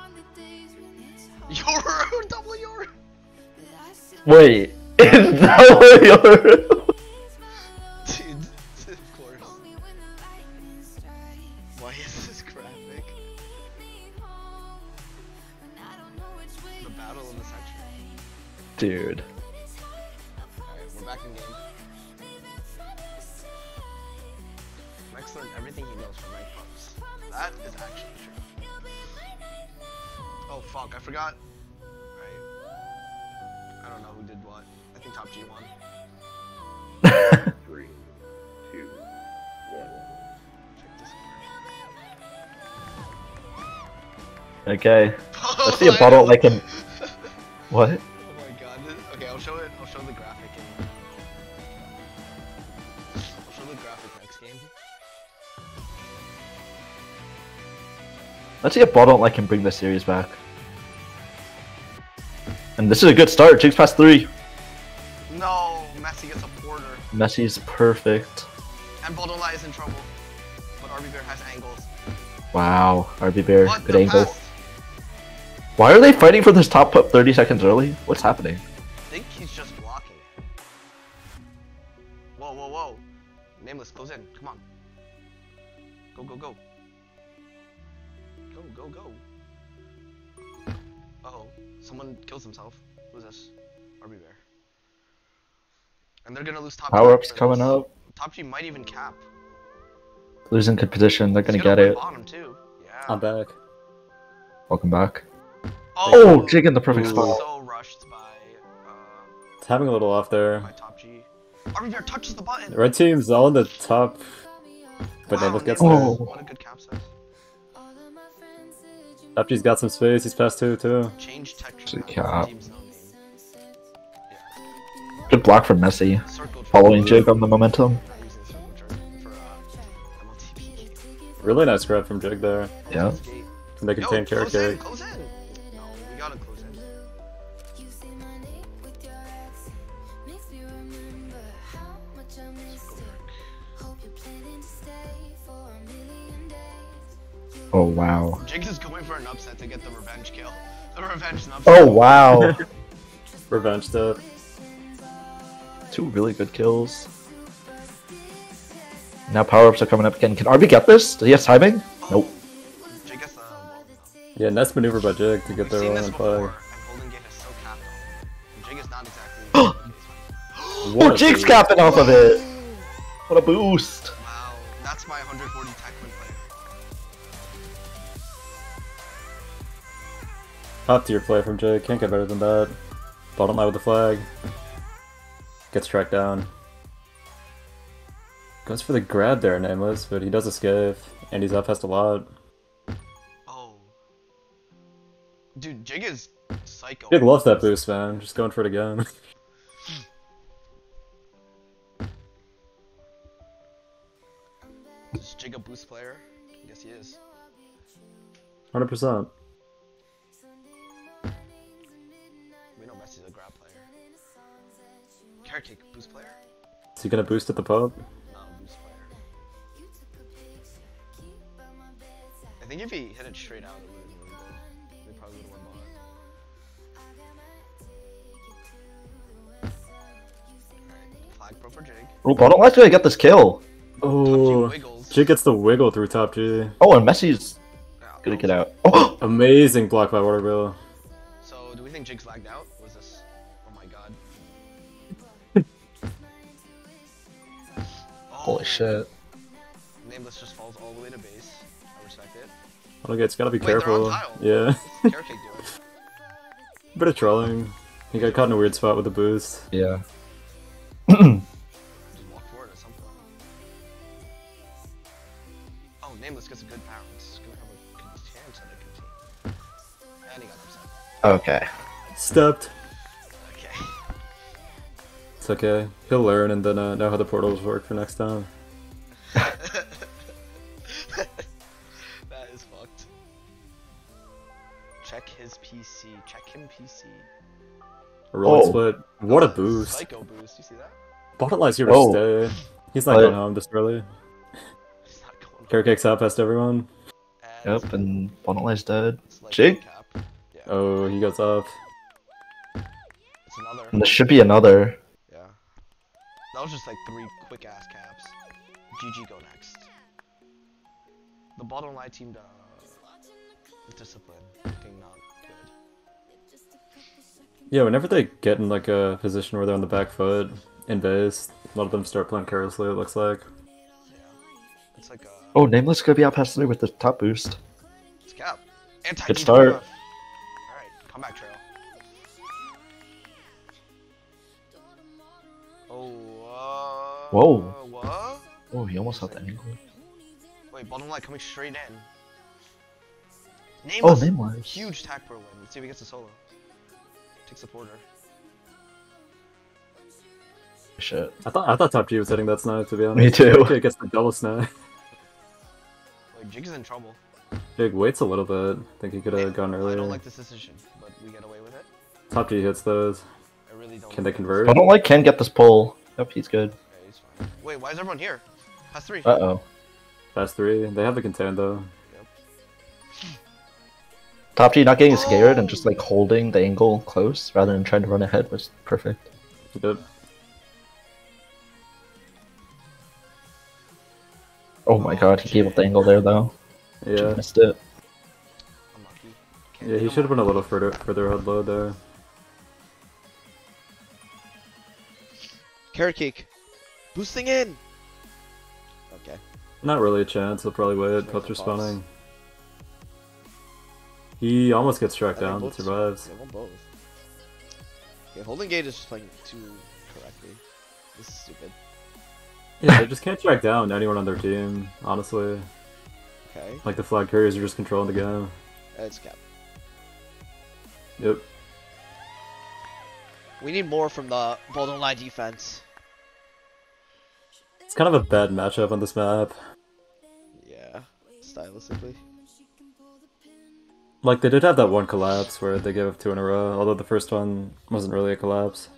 Speaker 1: Yoru! Double Yoru!
Speaker 2: Wait. Is that what Yoru?
Speaker 1: Dude, of course. Why is this graphic? The battle in the section.
Speaker 2: Dude.
Speaker 1: Alright, we're back in game. Max learned everything he knows from rank pubs. That is actually true. Oh fuck, I forgot. Right. I don't know who did what. I think Top G won.
Speaker 4: 3, 2, 1.
Speaker 1: Check this
Speaker 2: Okay. Let's see a bottle like an. What?
Speaker 1: Oh my god. Okay, I'll show it. I'll show the graphic I'll show the graphic next game.
Speaker 2: Let's see if Bottle can bring the series back. And this is a good start. Jigs past 3.
Speaker 1: No, Messi gets a porter.
Speaker 2: Messi's perfect.
Speaker 1: And Boldolai is in trouble. But RB Bear has angles.
Speaker 2: Wow. RB Bear,
Speaker 1: What
Speaker 2: good
Speaker 1: the
Speaker 2: angle.
Speaker 1: past?
Speaker 2: Why are they fighting for this top up 30 seconds early? What's happening?
Speaker 1: I think he's just blocking it. Whoa, whoa, whoa. Nameless, close in. Come on. Go, go, go. Go, go, go. Uh-oh. Someone kills himself. Who's this? RB Bear. And they're gonna lose top
Speaker 2: Power
Speaker 1: G
Speaker 2: ups
Speaker 1: for
Speaker 2: coming
Speaker 1: this.
Speaker 2: up.
Speaker 1: Top G might even cap.
Speaker 2: Losing good position. They're gonna
Speaker 1: He's
Speaker 2: get
Speaker 1: win
Speaker 2: it.
Speaker 1: bottom too. Yeah.
Speaker 3: I'm back.
Speaker 2: Welcome back.
Speaker 1: Oh,
Speaker 2: Jig in the perfect
Speaker 3: Ooh.
Speaker 2: spot.
Speaker 1: So rushed by
Speaker 3: It's having a little off there.
Speaker 1: Top G. RB Bear touches the button.
Speaker 3: The red team's all in the top, but
Speaker 1: Wow,
Speaker 3: Nameless gets
Speaker 2: Nameless.
Speaker 3: there.
Speaker 2: Oh.
Speaker 1: What a good cap set.
Speaker 3: Top G's got some space, he's past 2 too.
Speaker 1: Change texture.
Speaker 2: Actually,
Speaker 1: map,
Speaker 2: cap.
Speaker 1: team's no name.
Speaker 2: Good block from Messi.
Speaker 1: Circle
Speaker 2: Following Jig on the momentum.
Speaker 1: Using circle jerk for MLTP.
Speaker 3: Really nice grab from Jig there.
Speaker 2: Yeah.
Speaker 3: To make him tank carrot cake.
Speaker 1: Close in. No, we
Speaker 2: Oh wow.
Speaker 1: Jig is going for an upset to get the revenge kill. The revenge and upset.
Speaker 2: Oh wow.
Speaker 3: Revenge step.
Speaker 2: 2 really good kills. Now power-ups are coming up again. Can RB get this? Does he have timing? Nope.
Speaker 1: Jig gets the
Speaker 3: Yeah, nice maneuver by Jig to get
Speaker 1: We've
Speaker 3: their
Speaker 1: seen
Speaker 3: own
Speaker 1: this
Speaker 3: and
Speaker 1: before,
Speaker 3: flag.
Speaker 1: and Golden Gate is so capped on. Jig is not exactly.
Speaker 2: Oh, Jig's capping off of it! What a boost!
Speaker 1: Wow, that's my 140 tech win player.
Speaker 3: Top tier play from Jig. Can't get better than that. Bottom line with the flag. Gets tracked down. Goes for the grab there, Nameless, but he does escape. And he's up past a lot.
Speaker 1: Oh. Dude, Jig is psycho.
Speaker 3: Jig loves that boost, man. Just going for it again.
Speaker 1: Is Jig a boost player? I guess he is.
Speaker 3: 100%.
Speaker 1: We know Messi's a grab player. Carrot Cake, boost player?
Speaker 3: Is he gonna boost at the pub?
Speaker 1: No, boost player. I think if he hit it straight out, it would have been really good. We probably would have won bot. Alright, flag pro for Jig.
Speaker 2: Oh, bottom line's gonna get this kill.
Speaker 3: Oh,
Speaker 1: Wiggles.
Speaker 3: Jig gets the wiggle through top G.
Speaker 2: Oh, and Messi's gonna get out. Oh!
Speaker 3: Amazing block by Waterbill.
Speaker 1: So, do we think Jig's lagged out? Was this? Oh my god.
Speaker 2: Holy shit.
Speaker 1: Nameless just falls all the way to base. I respect it.
Speaker 3: Okay, it's gotta be
Speaker 1: Wait, they're on
Speaker 3: careful.
Speaker 1: tile.
Speaker 3: Yeah.
Speaker 1: What's Carrot Cake doing?
Speaker 3: Bit of trolling. He got caught in a weird spot with the boost.
Speaker 2: Yeah.
Speaker 1: Just walk forward at some point. Oh, Nameless gets a good bounce. Gonna have a good chance at a good team. And he got upset.
Speaker 2: Okay.
Speaker 3: Stepped.
Speaker 1: Okay.
Speaker 3: It's okay. He'll learn and then know how the portals work for next time.
Speaker 1: That is fucked. Check his PC. Check him PC.
Speaker 3: A rolling
Speaker 2: Oh.
Speaker 3: split. What a boost.
Speaker 1: Psycho boost. You see that?
Speaker 3: Bottom line's here to
Speaker 2: Oh.
Speaker 3: stay. He's not
Speaker 2: But-
Speaker 3: going home this early.
Speaker 1: He's not going.
Speaker 3: Carrot Cake's out past everyone.
Speaker 1: And
Speaker 2: Yep, and bottom line's dead.
Speaker 1: it's like
Speaker 2: Jig?
Speaker 1: cap. Yeah.
Speaker 3: Oh, he goes up.
Speaker 1: It's another.
Speaker 2: And there should be another.
Speaker 1: Yeah. That was just like 3 quick ass caps. GG go next. The bottom line team discipline. Looking not good.
Speaker 3: Yeah, whenever they get in like a position where they're on the back foot in base, a lot of them start playing carelessly, it looks like.
Speaker 1: Yeah. It's like a.
Speaker 2: Oh, Nameless gonna be out past 3 with the top boost.
Speaker 1: It's cap. Anti
Speaker 2: Good start.
Speaker 1: Alright, comeback trail. Oh,
Speaker 2: Whoa.
Speaker 1: What?
Speaker 2: Oh, he almost had the angle.
Speaker 1: Wait, bottom line coming straight in.
Speaker 2: Oh,
Speaker 1: Nameless.
Speaker 2: Nameless.
Speaker 1: Huge tack pro win. Let's see if he gets a solo. Takes the porter.
Speaker 2: Shit.
Speaker 3: I thought Top G was hitting that snipe, to be honest.
Speaker 2: Me too.
Speaker 3: Jig gets the double snipe.
Speaker 1: Wait, Jig is in trouble.
Speaker 3: Jig waits a little bit. think he could have gone
Speaker 1: I
Speaker 3: earlier.
Speaker 1: don't like this decision, but we get away with it.
Speaker 3: Top G hits those.
Speaker 1: I really don't.
Speaker 3: Can they
Speaker 1: like
Speaker 3: convert?
Speaker 2: Bottom line can get this pull. Yep, he's good.
Speaker 1: this. Okay, he's fine. Wait, why is everyone here? Pass 3.
Speaker 2: Uh-oh.
Speaker 3: Fast 3. They have the contain though.
Speaker 2: Top G not getting scared and just like holding the angle close rather than trying to run ahead was perfect.
Speaker 3: Yep.
Speaker 2: Oh my god, he gave up the angle there though.
Speaker 3: Yeah.
Speaker 2: Missed it.
Speaker 1: Unlucky.
Speaker 3: Yeah, he should have been a little further out low there.
Speaker 1: Carrot cake. Boosting in. Okay.
Speaker 3: Not really a chance. He'll probably wait.
Speaker 1: Sure,
Speaker 3: Pups are
Speaker 1: pause.
Speaker 3: spawning. He almost gets tracked
Speaker 1: They
Speaker 3: down,
Speaker 1: both-
Speaker 3: but survives.
Speaker 1: They won both. Okay, Holding Gate is just playing too correctly. This is stupid.
Speaker 3: Yeah, they just can't track down anyone on their team, honestly.
Speaker 1: Okay.
Speaker 3: Like the flag carriers are just controlling the game.
Speaker 1: It's cap.
Speaker 3: Yep.
Speaker 1: We need more from the bottom line defense.
Speaker 3: It's kind of a bad matchup on this map.
Speaker 1: Yeah. Stylistically.
Speaker 3: Like, they did have that one collapse where they gave up 2 in a row, although the first one wasn't really a collapse.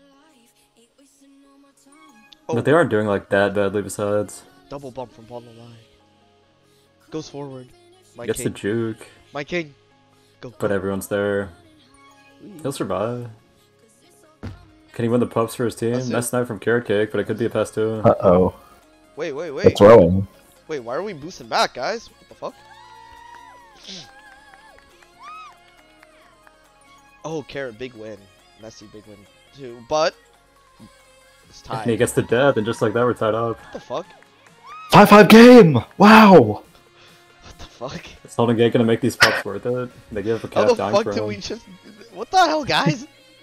Speaker 1: Oh.
Speaker 3: But they aren't doing, like, that badly besides.
Speaker 1: Double bump from bottom line. Goes forward. My
Speaker 3: Gets the
Speaker 1: king.
Speaker 3: juke,
Speaker 1: My king. Go.
Speaker 3: but everyone's there. He'll survive. Can he win the pups for his team?
Speaker 1: Let's see.
Speaker 3: Nice snipe from Carrot Cake, but it could be a pass too.
Speaker 2: Uh-oh.
Speaker 1: Wait.
Speaker 2: It's throwing.
Speaker 1: Wait, why are we boosting back, guys? What the fuck? Oh, Carrot, big win. Messi, big win too. But it's
Speaker 3: And he
Speaker 1: tied.
Speaker 3: gets the death, and just like that, we're tied up.
Speaker 1: What the fuck?
Speaker 2: 5-5 game! Wow!
Speaker 1: What the fuck?
Speaker 3: Is Holden Gate gonna make these pups worth it? They give a
Speaker 1: How
Speaker 3: cat
Speaker 1: the
Speaker 3: down
Speaker 1: fuck
Speaker 3: for
Speaker 1: did
Speaker 3: him.
Speaker 1: we just? What the hell, guys?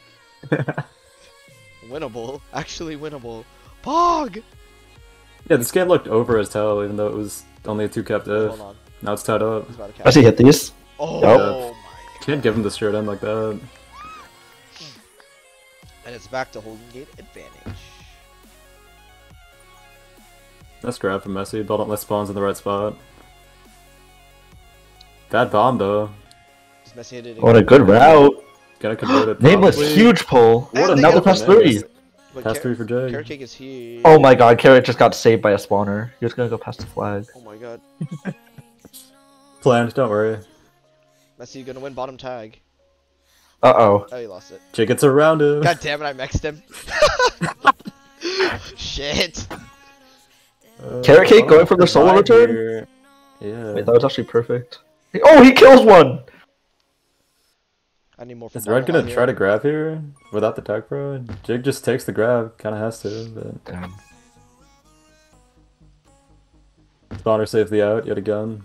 Speaker 1: Winnable. Actually winnable. Pog!
Speaker 3: Yeah, this game looked over as hell, even though it was only a 2 captive.
Speaker 1: Hold on.
Speaker 3: Now it's tied up.
Speaker 1: He's about to
Speaker 2: Does he hit these?
Speaker 1: Oh
Speaker 2: Yep.
Speaker 1: my god.
Speaker 3: Can't give him the straight end like that.
Speaker 1: And it's back to Holden Gate advantage.
Speaker 3: Nice grab from Messi. Ball don't let spawns in the right spot. Bad bomb though.
Speaker 1: Is Messi hit it
Speaker 2: What a
Speaker 1: again?
Speaker 2: good route.
Speaker 3: Gonna convert it.
Speaker 2: Nameless,
Speaker 3: probably.
Speaker 2: huge pull.
Speaker 1: What a
Speaker 2: And now the
Speaker 1: nameless
Speaker 2: pass
Speaker 3: nameless.
Speaker 2: 3.
Speaker 1: But
Speaker 3: Pass 3 for Jay.
Speaker 1: Carrot Cake is here.
Speaker 2: Oh my god, Carrot just got saved by a spawner. He was gonna go past the flag.
Speaker 1: Oh my god.
Speaker 3: Planned, don't worry.
Speaker 1: Messi, you gonna win bottom tag.
Speaker 2: Uh-oh.
Speaker 1: Oh, you lost it.
Speaker 3: Jay gets around him.
Speaker 1: God damn it, I mexed him. Shit.
Speaker 2: Carrot Cake going for the solo
Speaker 3: Right
Speaker 2: return?
Speaker 3: here. Yeah.
Speaker 2: Wait, that was actually perfect. Oh, he kills one!
Speaker 1: I need more from
Speaker 3: Is Red
Speaker 1: bottom
Speaker 3: gonna
Speaker 1: line
Speaker 3: try
Speaker 1: here.
Speaker 3: to grab here without the tag pro? Jig just takes the grab, kinda has to, but
Speaker 2: Damn.
Speaker 3: Spawner saves the out yet again.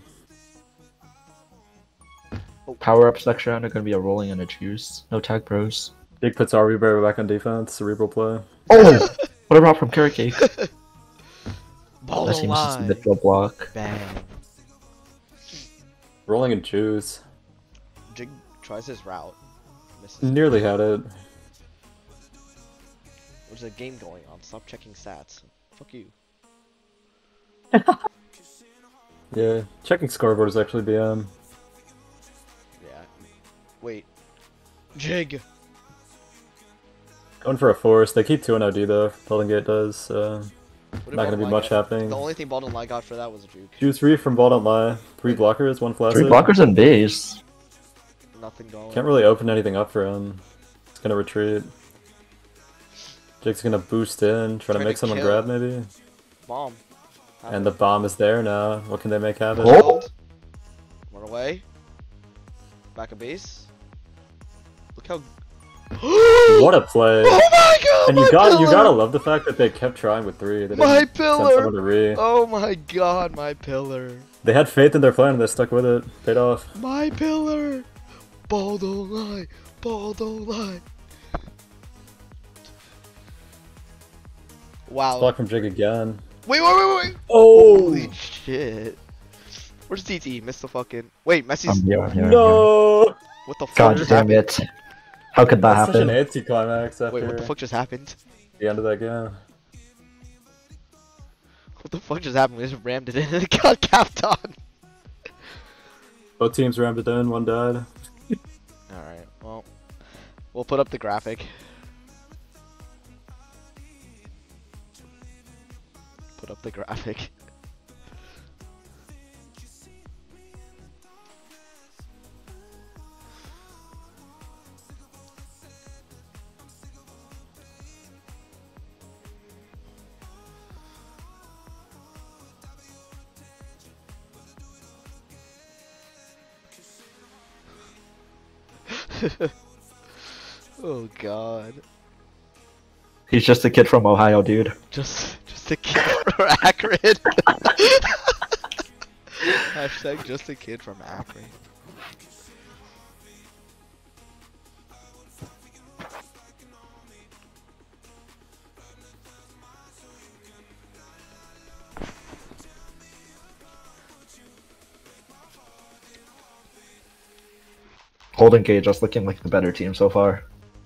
Speaker 2: Power-ups next round are gonna be a rolling and a juice. No tag pros.
Speaker 3: Jig puts our Reaper back on defense, cerebral play.
Speaker 2: Oh! What a route from Carrot Cake.
Speaker 1: Ball
Speaker 2: Messi misses the
Speaker 1: line.
Speaker 2: midfield block.
Speaker 1: Bang.
Speaker 3: Rolling and choose.
Speaker 1: Jig tries his route. Misses.
Speaker 3: Nearly had it.
Speaker 1: There's a game going on. Stop checking stats. Fuck you.
Speaker 3: Yeah, checking scoreboard is actually BM.
Speaker 1: Yeah. Wait. Jig.
Speaker 3: Going for a force. They keep 2 on OD though. Golden Gate does, so
Speaker 1: What did
Speaker 3: not gonna be
Speaker 1: Baldwin
Speaker 3: much
Speaker 1: get?
Speaker 3: happening.
Speaker 1: The only thing Baldwin Light got for that was a juke.
Speaker 3: Juice Reef from Ball Don't Lie. 3 blockers, 1 flash.
Speaker 2: 3 blockers and base.
Speaker 1: Nothing going.
Speaker 3: Can't really open anything up for him. It's gonna retreat. Jake's gonna boost in, try to
Speaker 1: Trying
Speaker 3: make
Speaker 1: to
Speaker 3: someone
Speaker 1: kill.
Speaker 3: grab maybe.
Speaker 1: Bomb.
Speaker 3: And the bomb is there now. What can they make happen?
Speaker 2: Oh!
Speaker 1: Hold. Run away. Back a base. Look how.
Speaker 3: What a play!
Speaker 1: Oh my god!
Speaker 3: And
Speaker 1: my
Speaker 3: you
Speaker 1: pillar!
Speaker 3: gotta love the fact that they kept trying with 3. They
Speaker 1: My
Speaker 3: didn't
Speaker 1: pillar!
Speaker 3: send someone to re.
Speaker 1: Oh my god, my pillar.
Speaker 3: They had faith in their plan and they stuck with it. Paid off.
Speaker 1: My pillar. Ball don't lie. Ball don't lie. Wow.
Speaker 3: Block from Jig again.
Speaker 1: Wait.
Speaker 3: Oh!
Speaker 1: Holy shit. Where's TT? Missed the fucking. Wait, Messi's.
Speaker 3: No!
Speaker 1: What the fuck
Speaker 2: God
Speaker 1: just
Speaker 2: damn
Speaker 1: happened?
Speaker 2: it. How could that
Speaker 3: That's such an
Speaker 2: happen?
Speaker 3: anticlimax after
Speaker 1: Wait, what the fuck just happened?
Speaker 3: the end of that game.
Speaker 1: What the fuck just happened? We just rammed it in and it got capped on.
Speaker 3: Both teams rammed it in, 1 died.
Speaker 1: Alright, well. We'll put up the graphic. Put up the graphic. Oh god.
Speaker 2: He's just a kid from Ohio, dude.
Speaker 1: Just a kid from Akron. Hashtag just a kid from Akron.
Speaker 2: Golden Gate just looking like the better team so far.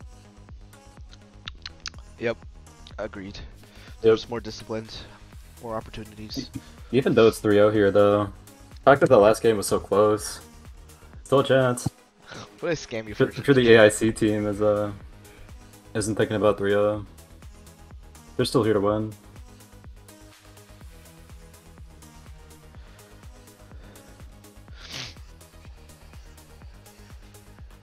Speaker 1: Yep, agreed. There's more disciplined, more opportunities.
Speaker 3: Even though it's 3-0 here, though, the fact that the last game was so close, still a chance.
Speaker 1: What a scam you for.
Speaker 3: I'm sure the AIC team is isn't thinking about 3-0. They're still here to win.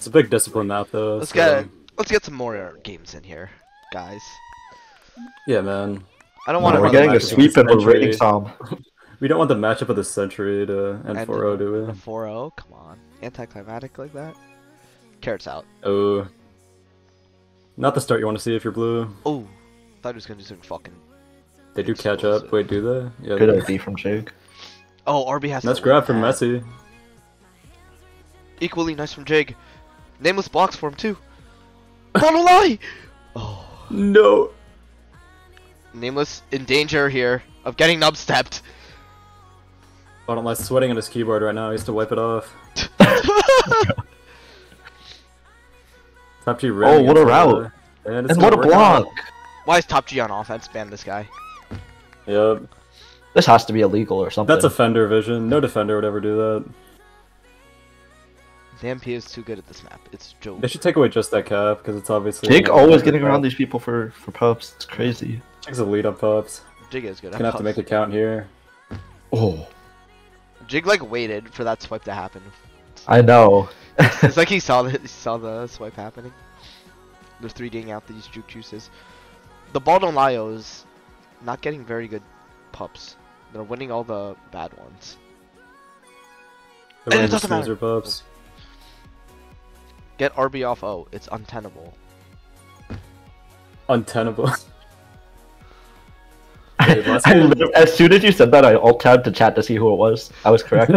Speaker 3: It's a big discipline map though.
Speaker 1: Let's
Speaker 3: so-
Speaker 1: get some more games in here, guys.
Speaker 3: Yeah, man.
Speaker 1: I don't want
Speaker 2: No,
Speaker 1: to
Speaker 2: we're
Speaker 1: run
Speaker 2: getting a
Speaker 3: match
Speaker 2: sweep and we're
Speaker 3: century.
Speaker 2: rating some.
Speaker 3: We don't want the matchup of the century to end 4-0, do
Speaker 1: a
Speaker 3: we?
Speaker 1: 4-0. Come on, anticlimactic like that. Carrots out.
Speaker 3: Oh. Not the start you want to see if you're blue.
Speaker 1: Oh, thought he was gonna do something fucking.
Speaker 3: They do catch
Speaker 1: Explosive.
Speaker 3: up. Wait, do they? Yeah.
Speaker 2: Good
Speaker 3: they do.
Speaker 2: ID from Jig.
Speaker 1: Oh, RB has.
Speaker 3: Nice
Speaker 1: to
Speaker 3: grab
Speaker 1: win
Speaker 3: from
Speaker 1: that.
Speaker 3: Messi.
Speaker 1: Equally nice from Jig. Nameless blocks for him too. Don't lie. Oh,
Speaker 3: No.
Speaker 1: Nameless in danger here of getting nub stepped.
Speaker 3: Bottom line sweating on his keyboard right now. He has to wipe it off. Top G ran
Speaker 2: Oh, what a
Speaker 3: against
Speaker 2: route.
Speaker 3: and it's
Speaker 2: And
Speaker 3: gonna
Speaker 2: what a
Speaker 3: work out.
Speaker 2: block!
Speaker 1: Why is Top G on offense? Ban this guy.
Speaker 3: Yep.
Speaker 2: This has to be illegal or something.
Speaker 3: That's offender vision. No defender would ever do that.
Speaker 1: The MP is too good at this map. It's Joe.
Speaker 3: They should take away just that cap because it's obviously.
Speaker 2: Jig always getting around these people for pups. It's crazy.
Speaker 3: Jig's a lead up pups.
Speaker 1: Jig is good.
Speaker 3: Gonna have to make it count here.
Speaker 2: Oh,
Speaker 1: Jig like waited for that swipe to happen.
Speaker 2: I know.
Speaker 1: It's like he saw the swipe happening. They're 3D'ing out these juke juices. The Baldon Lios not getting very good pups. They're winning all the bad ones.
Speaker 3: They're
Speaker 1: And it
Speaker 3: running the
Speaker 1: doesn't matter.
Speaker 3: snoozer pups.
Speaker 1: Get RB off O. It's untenable.
Speaker 3: Untenable. Wait, last game-
Speaker 2: As soon as you said that, I alt tabbed to chat to see who it was. I was correct.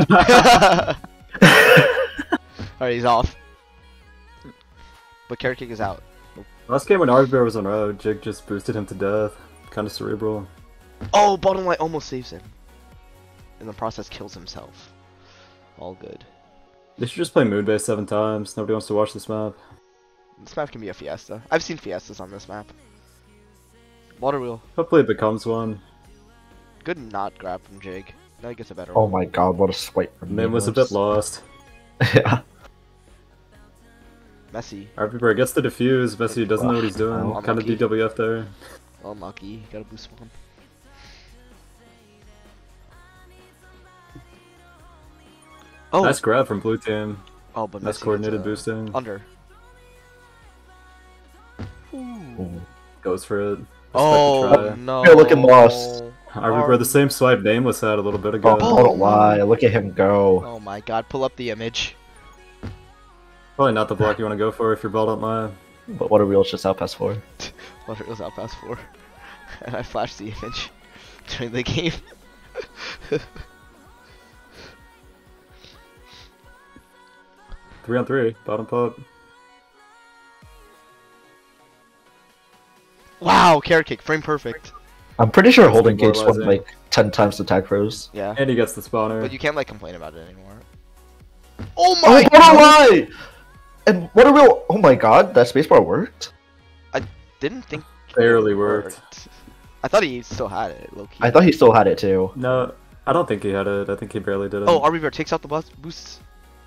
Speaker 1: Alright, he's off. But Carrot Kick is out.
Speaker 3: Last game when Arbiter was on road, Jig just boosted him to death. Kind of cerebral.
Speaker 1: Oh, Bottom Light almost saves him. In the process, kills himself. All good.
Speaker 3: They should just play Moonbase 7 times. Nobody wants to watch this map.
Speaker 1: This map can be a fiesta. I've seen fiestas on this map. Water Wheel.
Speaker 3: Hopefully it becomes one.
Speaker 1: Good not grab from Jig. Now he gets a better
Speaker 2: Oh
Speaker 1: one.
Speaker 2: my god, what a swipe from
Speaker 3: Mim was a bit lost.
Speaker 2: Yeah.
Speaker 1: Messi.
Speaker 3: Arbiter gets the defuse. Messi doesn't know what he's doing.
Speaker 2: Wow.
Speaker 3: Kind of
Speaker 1: Unlucky.
Speaker 3: DWF there.
Speaker 1: Unlucky. Got a boost one. Oh,
Speaker 3: Nice grab from blue team.
Speaker 1: oh, but
Speaker 3: Nice
Speaker 1: Messi
Speaker 3: coordinated
Speaker 1: gets a
Speaker 3: boosting.
Speaker 1: Under.
Speaker 2: Ooh.
Speaker 3: Goes for it.
Speaker 1: Oh
Speaker 3: Respect the try.
Speaker 1: no!
Speaker 2: You're looking lost.
Speaker 3: Arbiter, the same swipe Nameless had a little bit ago.
Speaker 2: Oh, don't lie. Look at him go.
Speaker 1: Oh my God! Pull up the image.
Speaker 3: Probably not the block you want to go for if you're ball don't lie.
Speaker 2: But what a real just out pass for.
Speaker 1: What it was out past 4, and I flashed the image during the game.
Speaker 3: 3-on-3, bottom pop.
Speaker 1: Wow! Carrot Kick, frame perfect.
Speaker 2: I'm pretty sure Holding Gate won
Speaker 3: demoralizing.
Speaker 2: like 10 times the tag pros.
Speaker 1: Yeah,
Speaker 3: And he gets the spawner.
Speaker 1: but you can't like complain about it anymore. Oh my
Speaker 2: Oh, what a
Speaker 1: God!
Speaker 2: lie! And what a real. Oh my god, that spacebar worked?
Speaker 1: Didn't think it
Speaker 3: Barely worked.
Speaker 1: I thought he still had it, low key.
Speaker 2: I thought he still had it too.
Speaker 3: No, I don't think he had it. I think he barely did it.
Speaker 1: Oh, RB Bear takes out the boosts.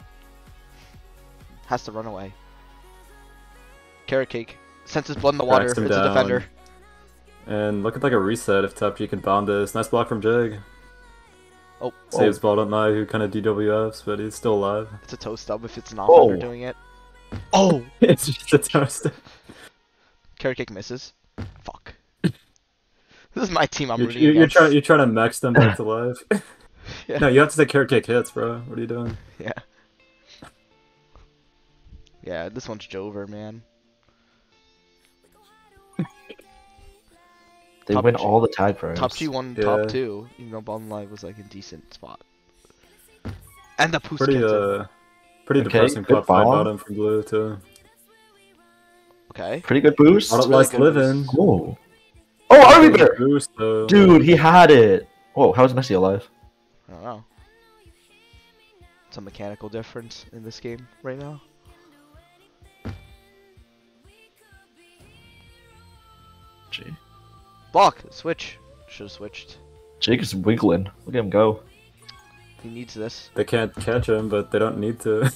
Speaker 1: Has to run away. Carrot Cake senses blood in the water.
Speaker 3: Tracks
Speaker 1: It's
Speaker 3: him
Speaker 1: a
Speaker 3: down.
Speaker 1: defender.
Speaker 3: And looking like a reset if Top G can bomb this. Nice block from Jig.
Speaker 1: Oh,
Speaker 3: Saves ball don't lie, who kind of DWFs, but he's still alive.
Speaker 1: it's a toe stub if it's an
Speaker 2: Oh.
Speaker 1: offender doing it. Oh!
Speaker 3: It's just a toast.
Speaker 1: Carrot Cake misses. Fuck. This is my team I'm
Speaker 3: You're,
Speaker 1: rooting
Speaker 3: you're,
Speaker 1: against.
Speaker 3: you're trying to max them back to life.
Speaker 1: Yeah.
Speaker 3: No, you have to take carrot cake hits, bro. What are you doing?
Speaker 1: Yeah. Yeah, this one's Jover, man.
Speaker 2: They
Speaker 1: Top
Speaker 2: win
Speaker 1: G-
Speaker 2: all the tag pros.
Speaker 1: Top G won
Speaker 3: Yeah.
Speaker 1: top 2, even though Bottom Live was like a decent spot. And the Poos
Speaker 3: Pretty
Speaker 1: gets it.
Speaker 3: pretty
Speaker 2: Okay,
Speaker 3: depressing
Speaker 2: good
Speaker 3: top 5
Speaker 2: bomb.
Speaker 3: bottom from blue too.
Speaker 1: Okay.
Speaker 2: Pretty good boost.
Speaker 3: Bottom
Speaker 1: really
Speaker 3: lights
Speaker 1: good
Speaker 3: living.
Speaker 2: Oh. Oh, Arby Bear!
Speaker 3: Boost though.
Speaker 2: Dude, he had it. Whoa, how is Messi alive?
Speaker 1: I don't know. It's a mechanical difference in this game right now.
Speaker 2: Gee.
Speaker 1: Block! Switch! Should've switched.
Speaker 2: Jake is wiggling. Look at him go.
Speaker 1: He needs this.
Speaker 3: They can't catch him, but they don't need to.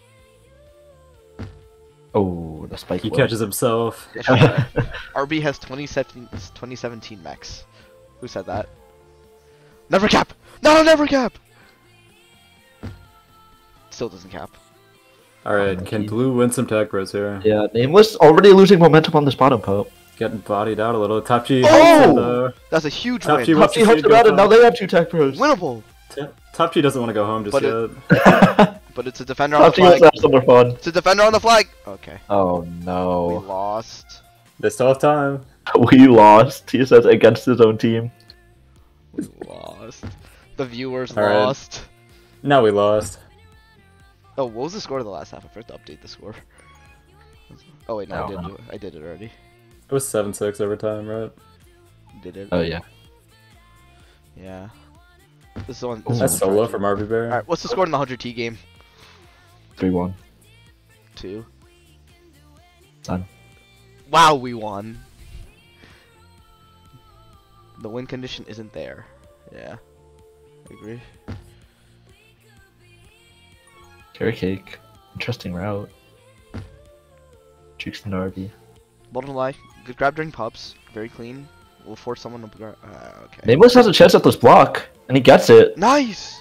Speaker 2: Oh, the spike.
Speaker 3: He
Speaker 2: whip.
Speaker 3: catches himself.
Speaker 1: They should try. RB has 2017 max. Who said that? Never cap! No, never cap! Still doesn't cap.
Speaker 3: Alright, can blue win some tag bros here?
Speaker 2: Yeah, Nameless already losing momentum on this bottom pope.
Speaker 3: Getting bodied out a little. Top G.
Speaker 1: Oh! That's a huge
Speaker 3: Top
Speaker 1: win.
Speaker 3: G wants
Speaker 2: Top G
Speaker 3: to
Speaker 2: helps
Speaker 3: see it
Speaker 2: him out,
Speaker 3: go
Speaker 2: and now they have 2 tag pros.
Speaker 1: Winnable.
Speaker 3: Top G doesn't want to go home just
Speaker 1: But
Speaker 3: yet.
Speaker 1: But it's a defender on
Speaker 2: Top
Speaker 1: the
Speaker 2: G wants
Speaker 1: flag.
Speaker 2: to have some more fun.
Speaker 1: It's a defender on the flag. Okay.
Speaker 2: Oh
Speaker 1: We
Speaker 2: no.
Speaker 1: lost.
Speaker 3: They still have time.
Speaker 2: We lost, he says, against his own team.
Speaker 1: We lost. The viewers
Speaker 3: All right.
Speaker 1: lost.
Speaker 3: Now we lost.
Speaker 1: Oh, what was the score of the last half? I forgot to update the score. Oh wait, no,
Speaker 2: I don't know.
Speaker 1: I did it already.
Speaker 3: It was 7-6 overtime, right?
Speaker 1: Did it?
Speaker 2: Oh yeah.
Speaker 1: Yeah. This is one.
Speaker 2: Ooh.
Speaker 3: That's solo from RB Bear.
Speaker 1: Alright, what's the score in the 100T game?
Speaker 2: 3-1.
Speaker 1: 2.
Speaker 2: Done.
Speaker 1: Wow, we won. The win condition isn't there. Yeah. I agree.
Speaker 2: Carrot cake. Interesting route. Jukes and RB.
Speaker 1: Bottom lie. Good grab during pups. Very clean. We'll force someone to grab. Okay.
Speaker 2: Nameless has a chance at this block, and he gets it.
Speaker 1: Nice!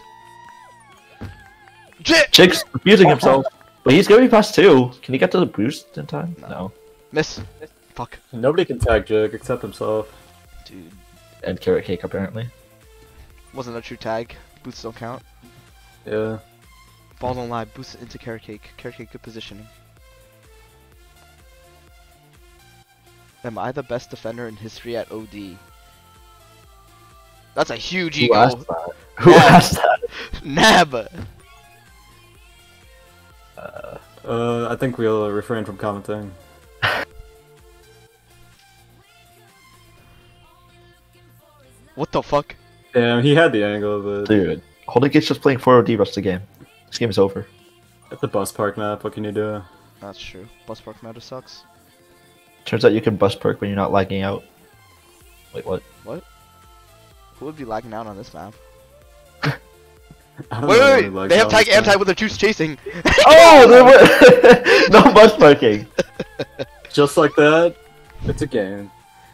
Speaker 1: Jit!
Speaker 2: Chick's refusing himself. But he's gonna be past 2. Can he get to the boost in time? No.
Speaker 1: Miss. Fuck.
Speaker 3: Nobody can tag Jig except himself.
Speaker 1: Dude.
Speaker 2: And carrot cake apparently.
Speaker 1: Wasn't a true tag. Boosts don't count.
Speaker 3: Yeah.
Speaker 1: Ball don't lie. Boost into carrot cake. Carrot cake, good positioning. Am I the best defender in history at OD? That's a huge
Speaker 2: Who
Speaker 1: ego.
Speaker 2: asked that? Who
Speaker 1: Yeah.
Speaker 2: asked that?
Speaker 1: Nab.
Speaker 3: I think we'll refrain from commenting.
Speaker 1: What the fuck?
Speaker 3: Damn, he had the angle, but
Speaker 2: Dude, Holding Gate's just playing 4OD rest of the game. This game is over.
Speaker 3: at the bus park map, what can you do?
Speaker 1: That's true. Bus park matter sucks.
Speaker 2: Turns out you can bus perk when you're not lagging out. Wait, what?
Speaker 1: Who would be lagging out on this map?
Speaker 3: I don't
Speaker 1: Wait,
Speaker 3: know
Speaker 1: wait,
Speaker 3: any
Speaker 1: wait!
Speaker 3: legs
Speaker 1: They have
Speaker 3: on
Speaker 1: tag
Speaker 3: this
Speaker 1: anti
Speaker 3: map.
Speaker 1: with their juice chasing.
Speaker 2: Oh, there were no bus parking.
Speaker 3: Just like that, it's a game.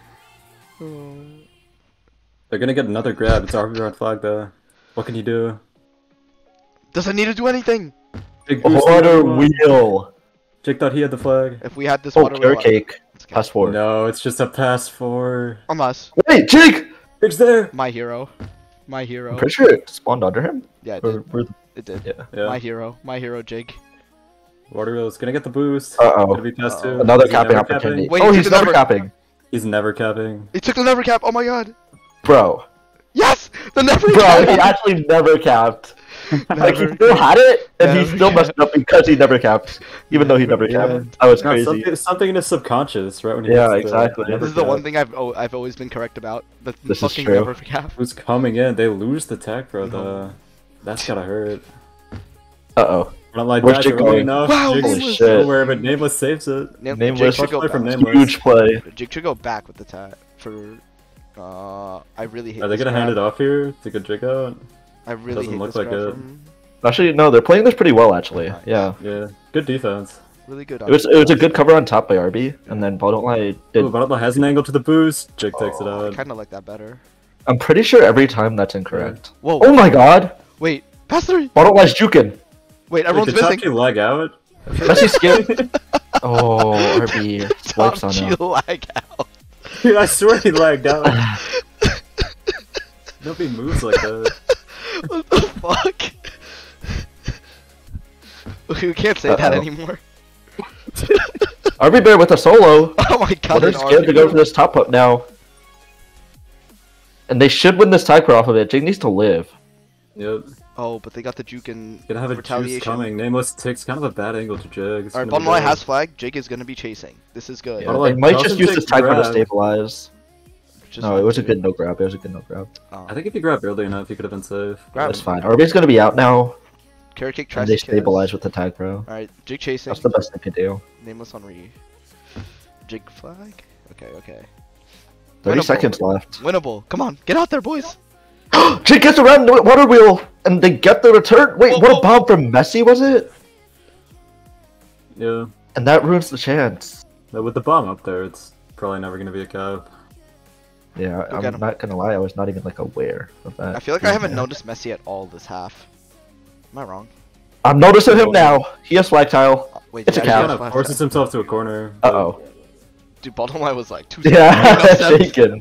Speaker 3: They're gonna get another grab. It's RB on flag though. What can you do?
Speaker 1: Doesn't need to do anything.
Speaker 3: Big boost
Speaker 2: Water
Speaker 3: to everyone.
Speaker 2: wheel.
Speaker 3: Jake thought he had the flag.
Speaker 1: If we had this
Speaker 2: Oh,
Speaker 1: water
Speaker 2: carrot
Speaker 1: wheel,
Speaker 2: cake.
Speaker 1: let's go.
Speaker 2: Pass 4.
Speaker 3: No, it's just a pass for.
Speaker 1: Unless
Speaker 2: Wait, Jake!
Speaker 3: Jig's there.
Speaker 1: my hero, my hero.
Speaker 2: I'm pretty sure it spawned under him.
Speaker 1: Yeah, it
Speaker 2: Or,
Speaker 1: did.
Speaker 2: or,
Speaker 1: It did.
Speaker 2: yeah.
Speaker 3: Yeah.
Speaker 1: My hero, Jig.
Speaker 3: Water wheel's gonna get the boost.
Speaker 2: Uh-oh.
Speaker 3: Gonna be pass two.
Speaker 2: Another
Speaker 3: Is he
Speaker 2: capping
Speaker 3: never
Speaker 2: opportunity.
Speaker 1: Wait,
Speaker 2: oh,
Speaker 1: he
Speaker 2: he's
Speaker 1: took
Speaker 2: never
Speaker 1: another-
Speaker 2: capping.
Speaker 3: He's never capping.
Speaker 1: He took the never cap. Oh my god.
Speaker 2: Bro.
Speaker 1: Yes, the never
Speaker 2: Bro,
Speaker 1: cap.
Speaker 2: he actually never capped. Like, he
Speaker 1: Never
Speaker 2: still had it, and he
Speaker 1: Never
Speaker 2: still messed up because he never capped. Even though he never
Speaker 3: Yeah.
Speaker 2: capped. That was
Speaker 3: No,
Speaker 2: crazy.
Speaker 3: something in his subconscious, right when he
Speaker 2: Yeah,
Speaker 3: hits the
Speaker 2: exactly.
Speaker 3: never
Speaker 1: This is the
Speaker 3: cap.
Speaker 1: one thing I've always been correct about. The
Speaker 2: This is
Speaker 1: fucking
Speaker 2: true.
Speaker 1: never cap.
Speaker 3: Who's coming in? They lose the tag bro though. That's gotta hurt.
Speaker 2: Uh-oh.
Speaker 3: Not like
Speaker 2: Where's
Speaker 3: that.
Speaker 2: Jig
Speaker 3: Really
Speaker 2: going?
Speaker 3: enough.
Speaker 1: Wow,
Speaker 3: Jig's
Speaker 2: Holy shit.
Speaker 3: nowhere, but Nameless saves it.
Speaker 2: Nameless
Speaker 1: Jig should
Speaker 3: Clutch
Speaker 1: go
Speaker 3: play from
Speaker 1: back.
Speaker 3: Nameless.
Speaker 2: Huge play.
Speaker 1: Jig should go back with the tag for. I really hate.
Speaker 3: Are they
Speaker 1: this
Speaker 3: gonna hand
Speaker 1: grab.
Speaker 3: it off here to get Jig out?
Speaker 1: I really
Speaker 3: Doesn't
Speaker 1: hate
Speaker 3: look
Speaker 1: this
Speaker 3: like
Speaker 1: grab
Speaker 3: it.
Speaker 1: from-
Speaker 2: Actually, no, they're playing this pretty well, actually.
Speaker 1: Nice.
Speaker 2: Yeah.
Speaker 3: Yeah, good defense.
Speaker 1: Really good.
Speaker 2: It was a good cover on top by RB, and then Bottomline did.
Speaker 3: Ooh, Butler has an angle to the boost. Jig takes it
Speaker 1: I
Speaker 3: out.
Speaker 1: kind of like that better.
Speaker 2: I'm pretty sure every time that's incorrect.
Speaker 1: Whoa!
Speaker 2: Oh my god!
Speaker 1: Wait, pass 3.
Speaker 2: Bottomline's juking.
Speaker 1: Wait,
Speaker 3: Wait,
Speaker 1: everyone's
Speaker 3: did
Speaker 1: missing.
Speaker 3: Top G lag out?
Speaker 2: Messi skip. Oh, RB wipes on
Speaker 1: Top
Speaker 2: him.
Speaker 1: G lag out.
Speaker 3: Dude, I swear he lagged out. Nobody moves like that.
Speaker 1: What the fuck? We can't say that
Speaker 2: Uh-oh.
Speaker 1: anymore.
Speaker 2: RB Bear with a solo.
Speaker 1: Oh my god!
Speaker 2: They're
Speaker 1: an
Speaker 2: scared to
Speaker 1: RB.
Speaker 2: go for this top up now. And they should win this tiger off of it. Jig needs to live.
Speaker 3: Yep.
Speaker 1: Oh, but they got the juke and
Speaker 3: Gonna have a juice
Speaker 1: retaliation.
Speaker 3: coming. Nameless takes kind of a bad angle to Jig. It's
Speaker 1: Alright,
Speaker 3: gonna
Speaker 1: bottom
Speaker 3: be
Speaker 1: line
Speaker 3: bad.
Speaker 1: has flag. Jake is gonna be chasing. This is good.
Speaker 2: Yeah,
Speaker 3: Bottomline
Speaker 2: they might just
Speaker 3: doesn't
Speaker 2: use
Speaker 3: take
Speaker 2: this tiger to
Speaker 3: grab.
Speaker 2: stabilize.
Speaker 1: Just
Speaker 2: No, it was a good no grab. It was a good no grab.
Speaker 3: I think if you grabbed early enough, you could have been safe.
Speaker 1: grab
Speaker 2: That's fine. RB's gonna be out now,
Speaker 1: Carrot cake tries
Speaker 2: and they
Speaker 1: to kiss.
Speaker 2: stabilize with the tag, bro.
Speaker 1: Alright, Jig chasing.
Speaker 2: That's the best they could do.
Speaker 1: Nameless on re. Jig flag. Okay.
Speaker 2: 30
Speaker 1: Winnable.
Speaker 2: seconds left.
Speaker 1: Winnable. Come on, get out there, boys.
Speaker 2: Jig gets around the water wheel, and they get the return. Wait,
Speaker 1: Whoa,
Speaker 2: what
Speaker 1: whoa.
Speaker 2: a bomb from Messi was it?
Speaker 3: Yeah.
Speaker 2: And that ruins the chance.
Speaker 3: But with the bomb up there, it's probably never gonna be a cap.
Speaker 2: Yeah,
Speaker 1: Look at
Speaker 2: I'm
Speaker 1: him.
Speaker 2: not gonna lie. I was not even like aware of that.
Speaker 1: I feel like I haven't noticed Messi at all this half. Am I wrong?
Speaker 2: I'm noticing him now. He has flag tile.
Speaker 1: Wait,
Speaker 2: It's a
Speaker 1: did I
Speaker 2: cow.
Speaker 1: get
Speaker 3: Kind
Speaker 1: flash
Speaker 3: of forces
Speaker 1: tile?
Speaker 3: himself to a corner.
Speaker 2: Uh-oh.
Speaker 1: Dude, bottom line was like 2
Speaker 2: Yeah,
Speaker 1: seconds.
Speaker 2: shaking.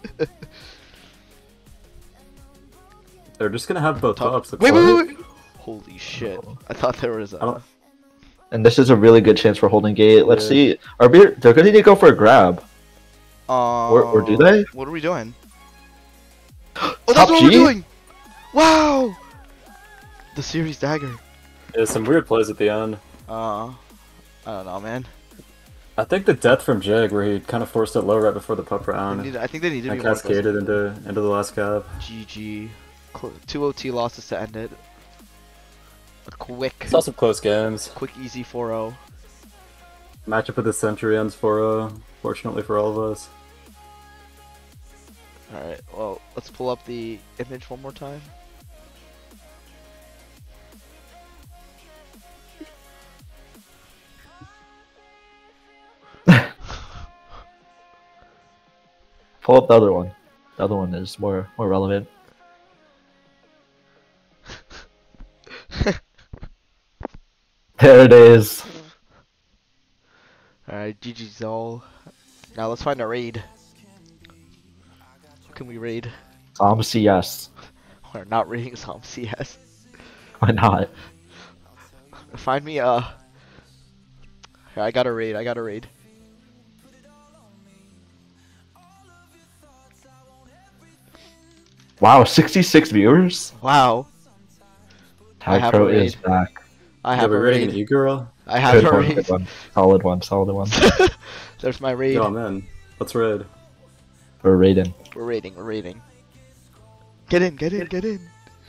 Speaker 3: They're just gonna have both tops.
Speaker 1: Wait, wait, wait, wait! Holy shit. I thought there was
Speaker 3: I don't-
Speaker 2: And this is a really good chance for Holding Gate. Let's
Speaker 3: Yeah.
Speaker 2: see. They're gonna need to go for a grab. Or do they?
Speaker 1: What are we doing? Oh, that's
Speaker 2: Top
Speaker 1: what we're
Speaker 2: G?
Speaker 1: doing! Wow! The series dagger.
Speaker 3: Yeah, some weird plays at the end.
Speaker 1: I don't know, man.
Speaker 3: I think the death from Jig, where he kind of forced it low right before the pup
Speaker 1: They
Speaker 3: round,
Speaker 1: need, I think they need to be
Speaker 3: and
Speaker 1: more
Speaker 3: cascaded
Speaker 1: aggressive.
Speaker 3: into the last cap.
Speaker 1: GG. 2 OT losses to end it. A quick,
Speaker 3: It's also close games.
Speaker 1: quick, easy 4-0.
Speaker 3: Matchup with the Century ends 4-0, fortunately for all of us.
Speaker 1: Alright, well, let's pull up the image one more time.
Speaker 2: Pull up the other one. The other one is more relevant. There it is.
Speaker 1: Alright, GG Zol. Now let's find a raid. Who can we raid?
Speaker 2: CS.
Speaker 1: We're not raiding some CS.
Speaker 2: Why not?
Speaker 1: Find me Here, I got a raid,
Speaker 2: Wow, 66 viewers?
Speaker 1: Wow. I have a
Speaker 2: Tagpro is
Speaker 1: raid.
Speaker 2: back.
Speaker 1: I
Speaker 3: Yeah,
Speaker 1: have a
Speaker 3: we're rating an
Speaker 1: raid.
Speaker 3: E-Girl?
Speaker 1: I have
Speaker 2: Good
Speaker 1: a
Speaker 2: one,
Speaker 1: raid.
Speaker 2: good one. Solid one, solid one.
Speaker 1: There's my raid.
Speaker 3: Oh man, let's raid.
Speaker 2: We're raiding.
Speaker 1: We're raiding. Get in, get in, get in.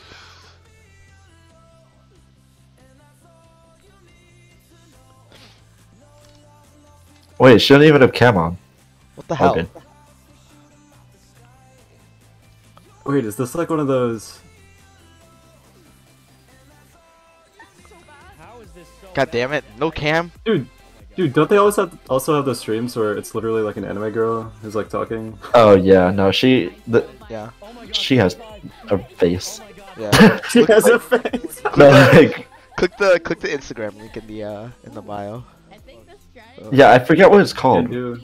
Speaker 2: Wait, shouldn't even have cam on.
Speaker 1: What the hell?
Speaker 2: Okay.
Speaker 3: Wait, is this like one of those?
Speaker 1: God damn it, no cam.
Speaker 3: Dude, don't they always also have those streams where it's literally like an anime girl who's like talking?
Speaker 2: Oh yeah, no, she
Speaker 1: Yeah,
Speaker 2: has a face.
Speaker 1: yeah.
Speaker 3: She has a face.
Speaker 2: No, like,
Speaker 1: click the Instagram link in the bio.
Speaker 2: yeah, I forget what it's called.
Speaker 3: Can do.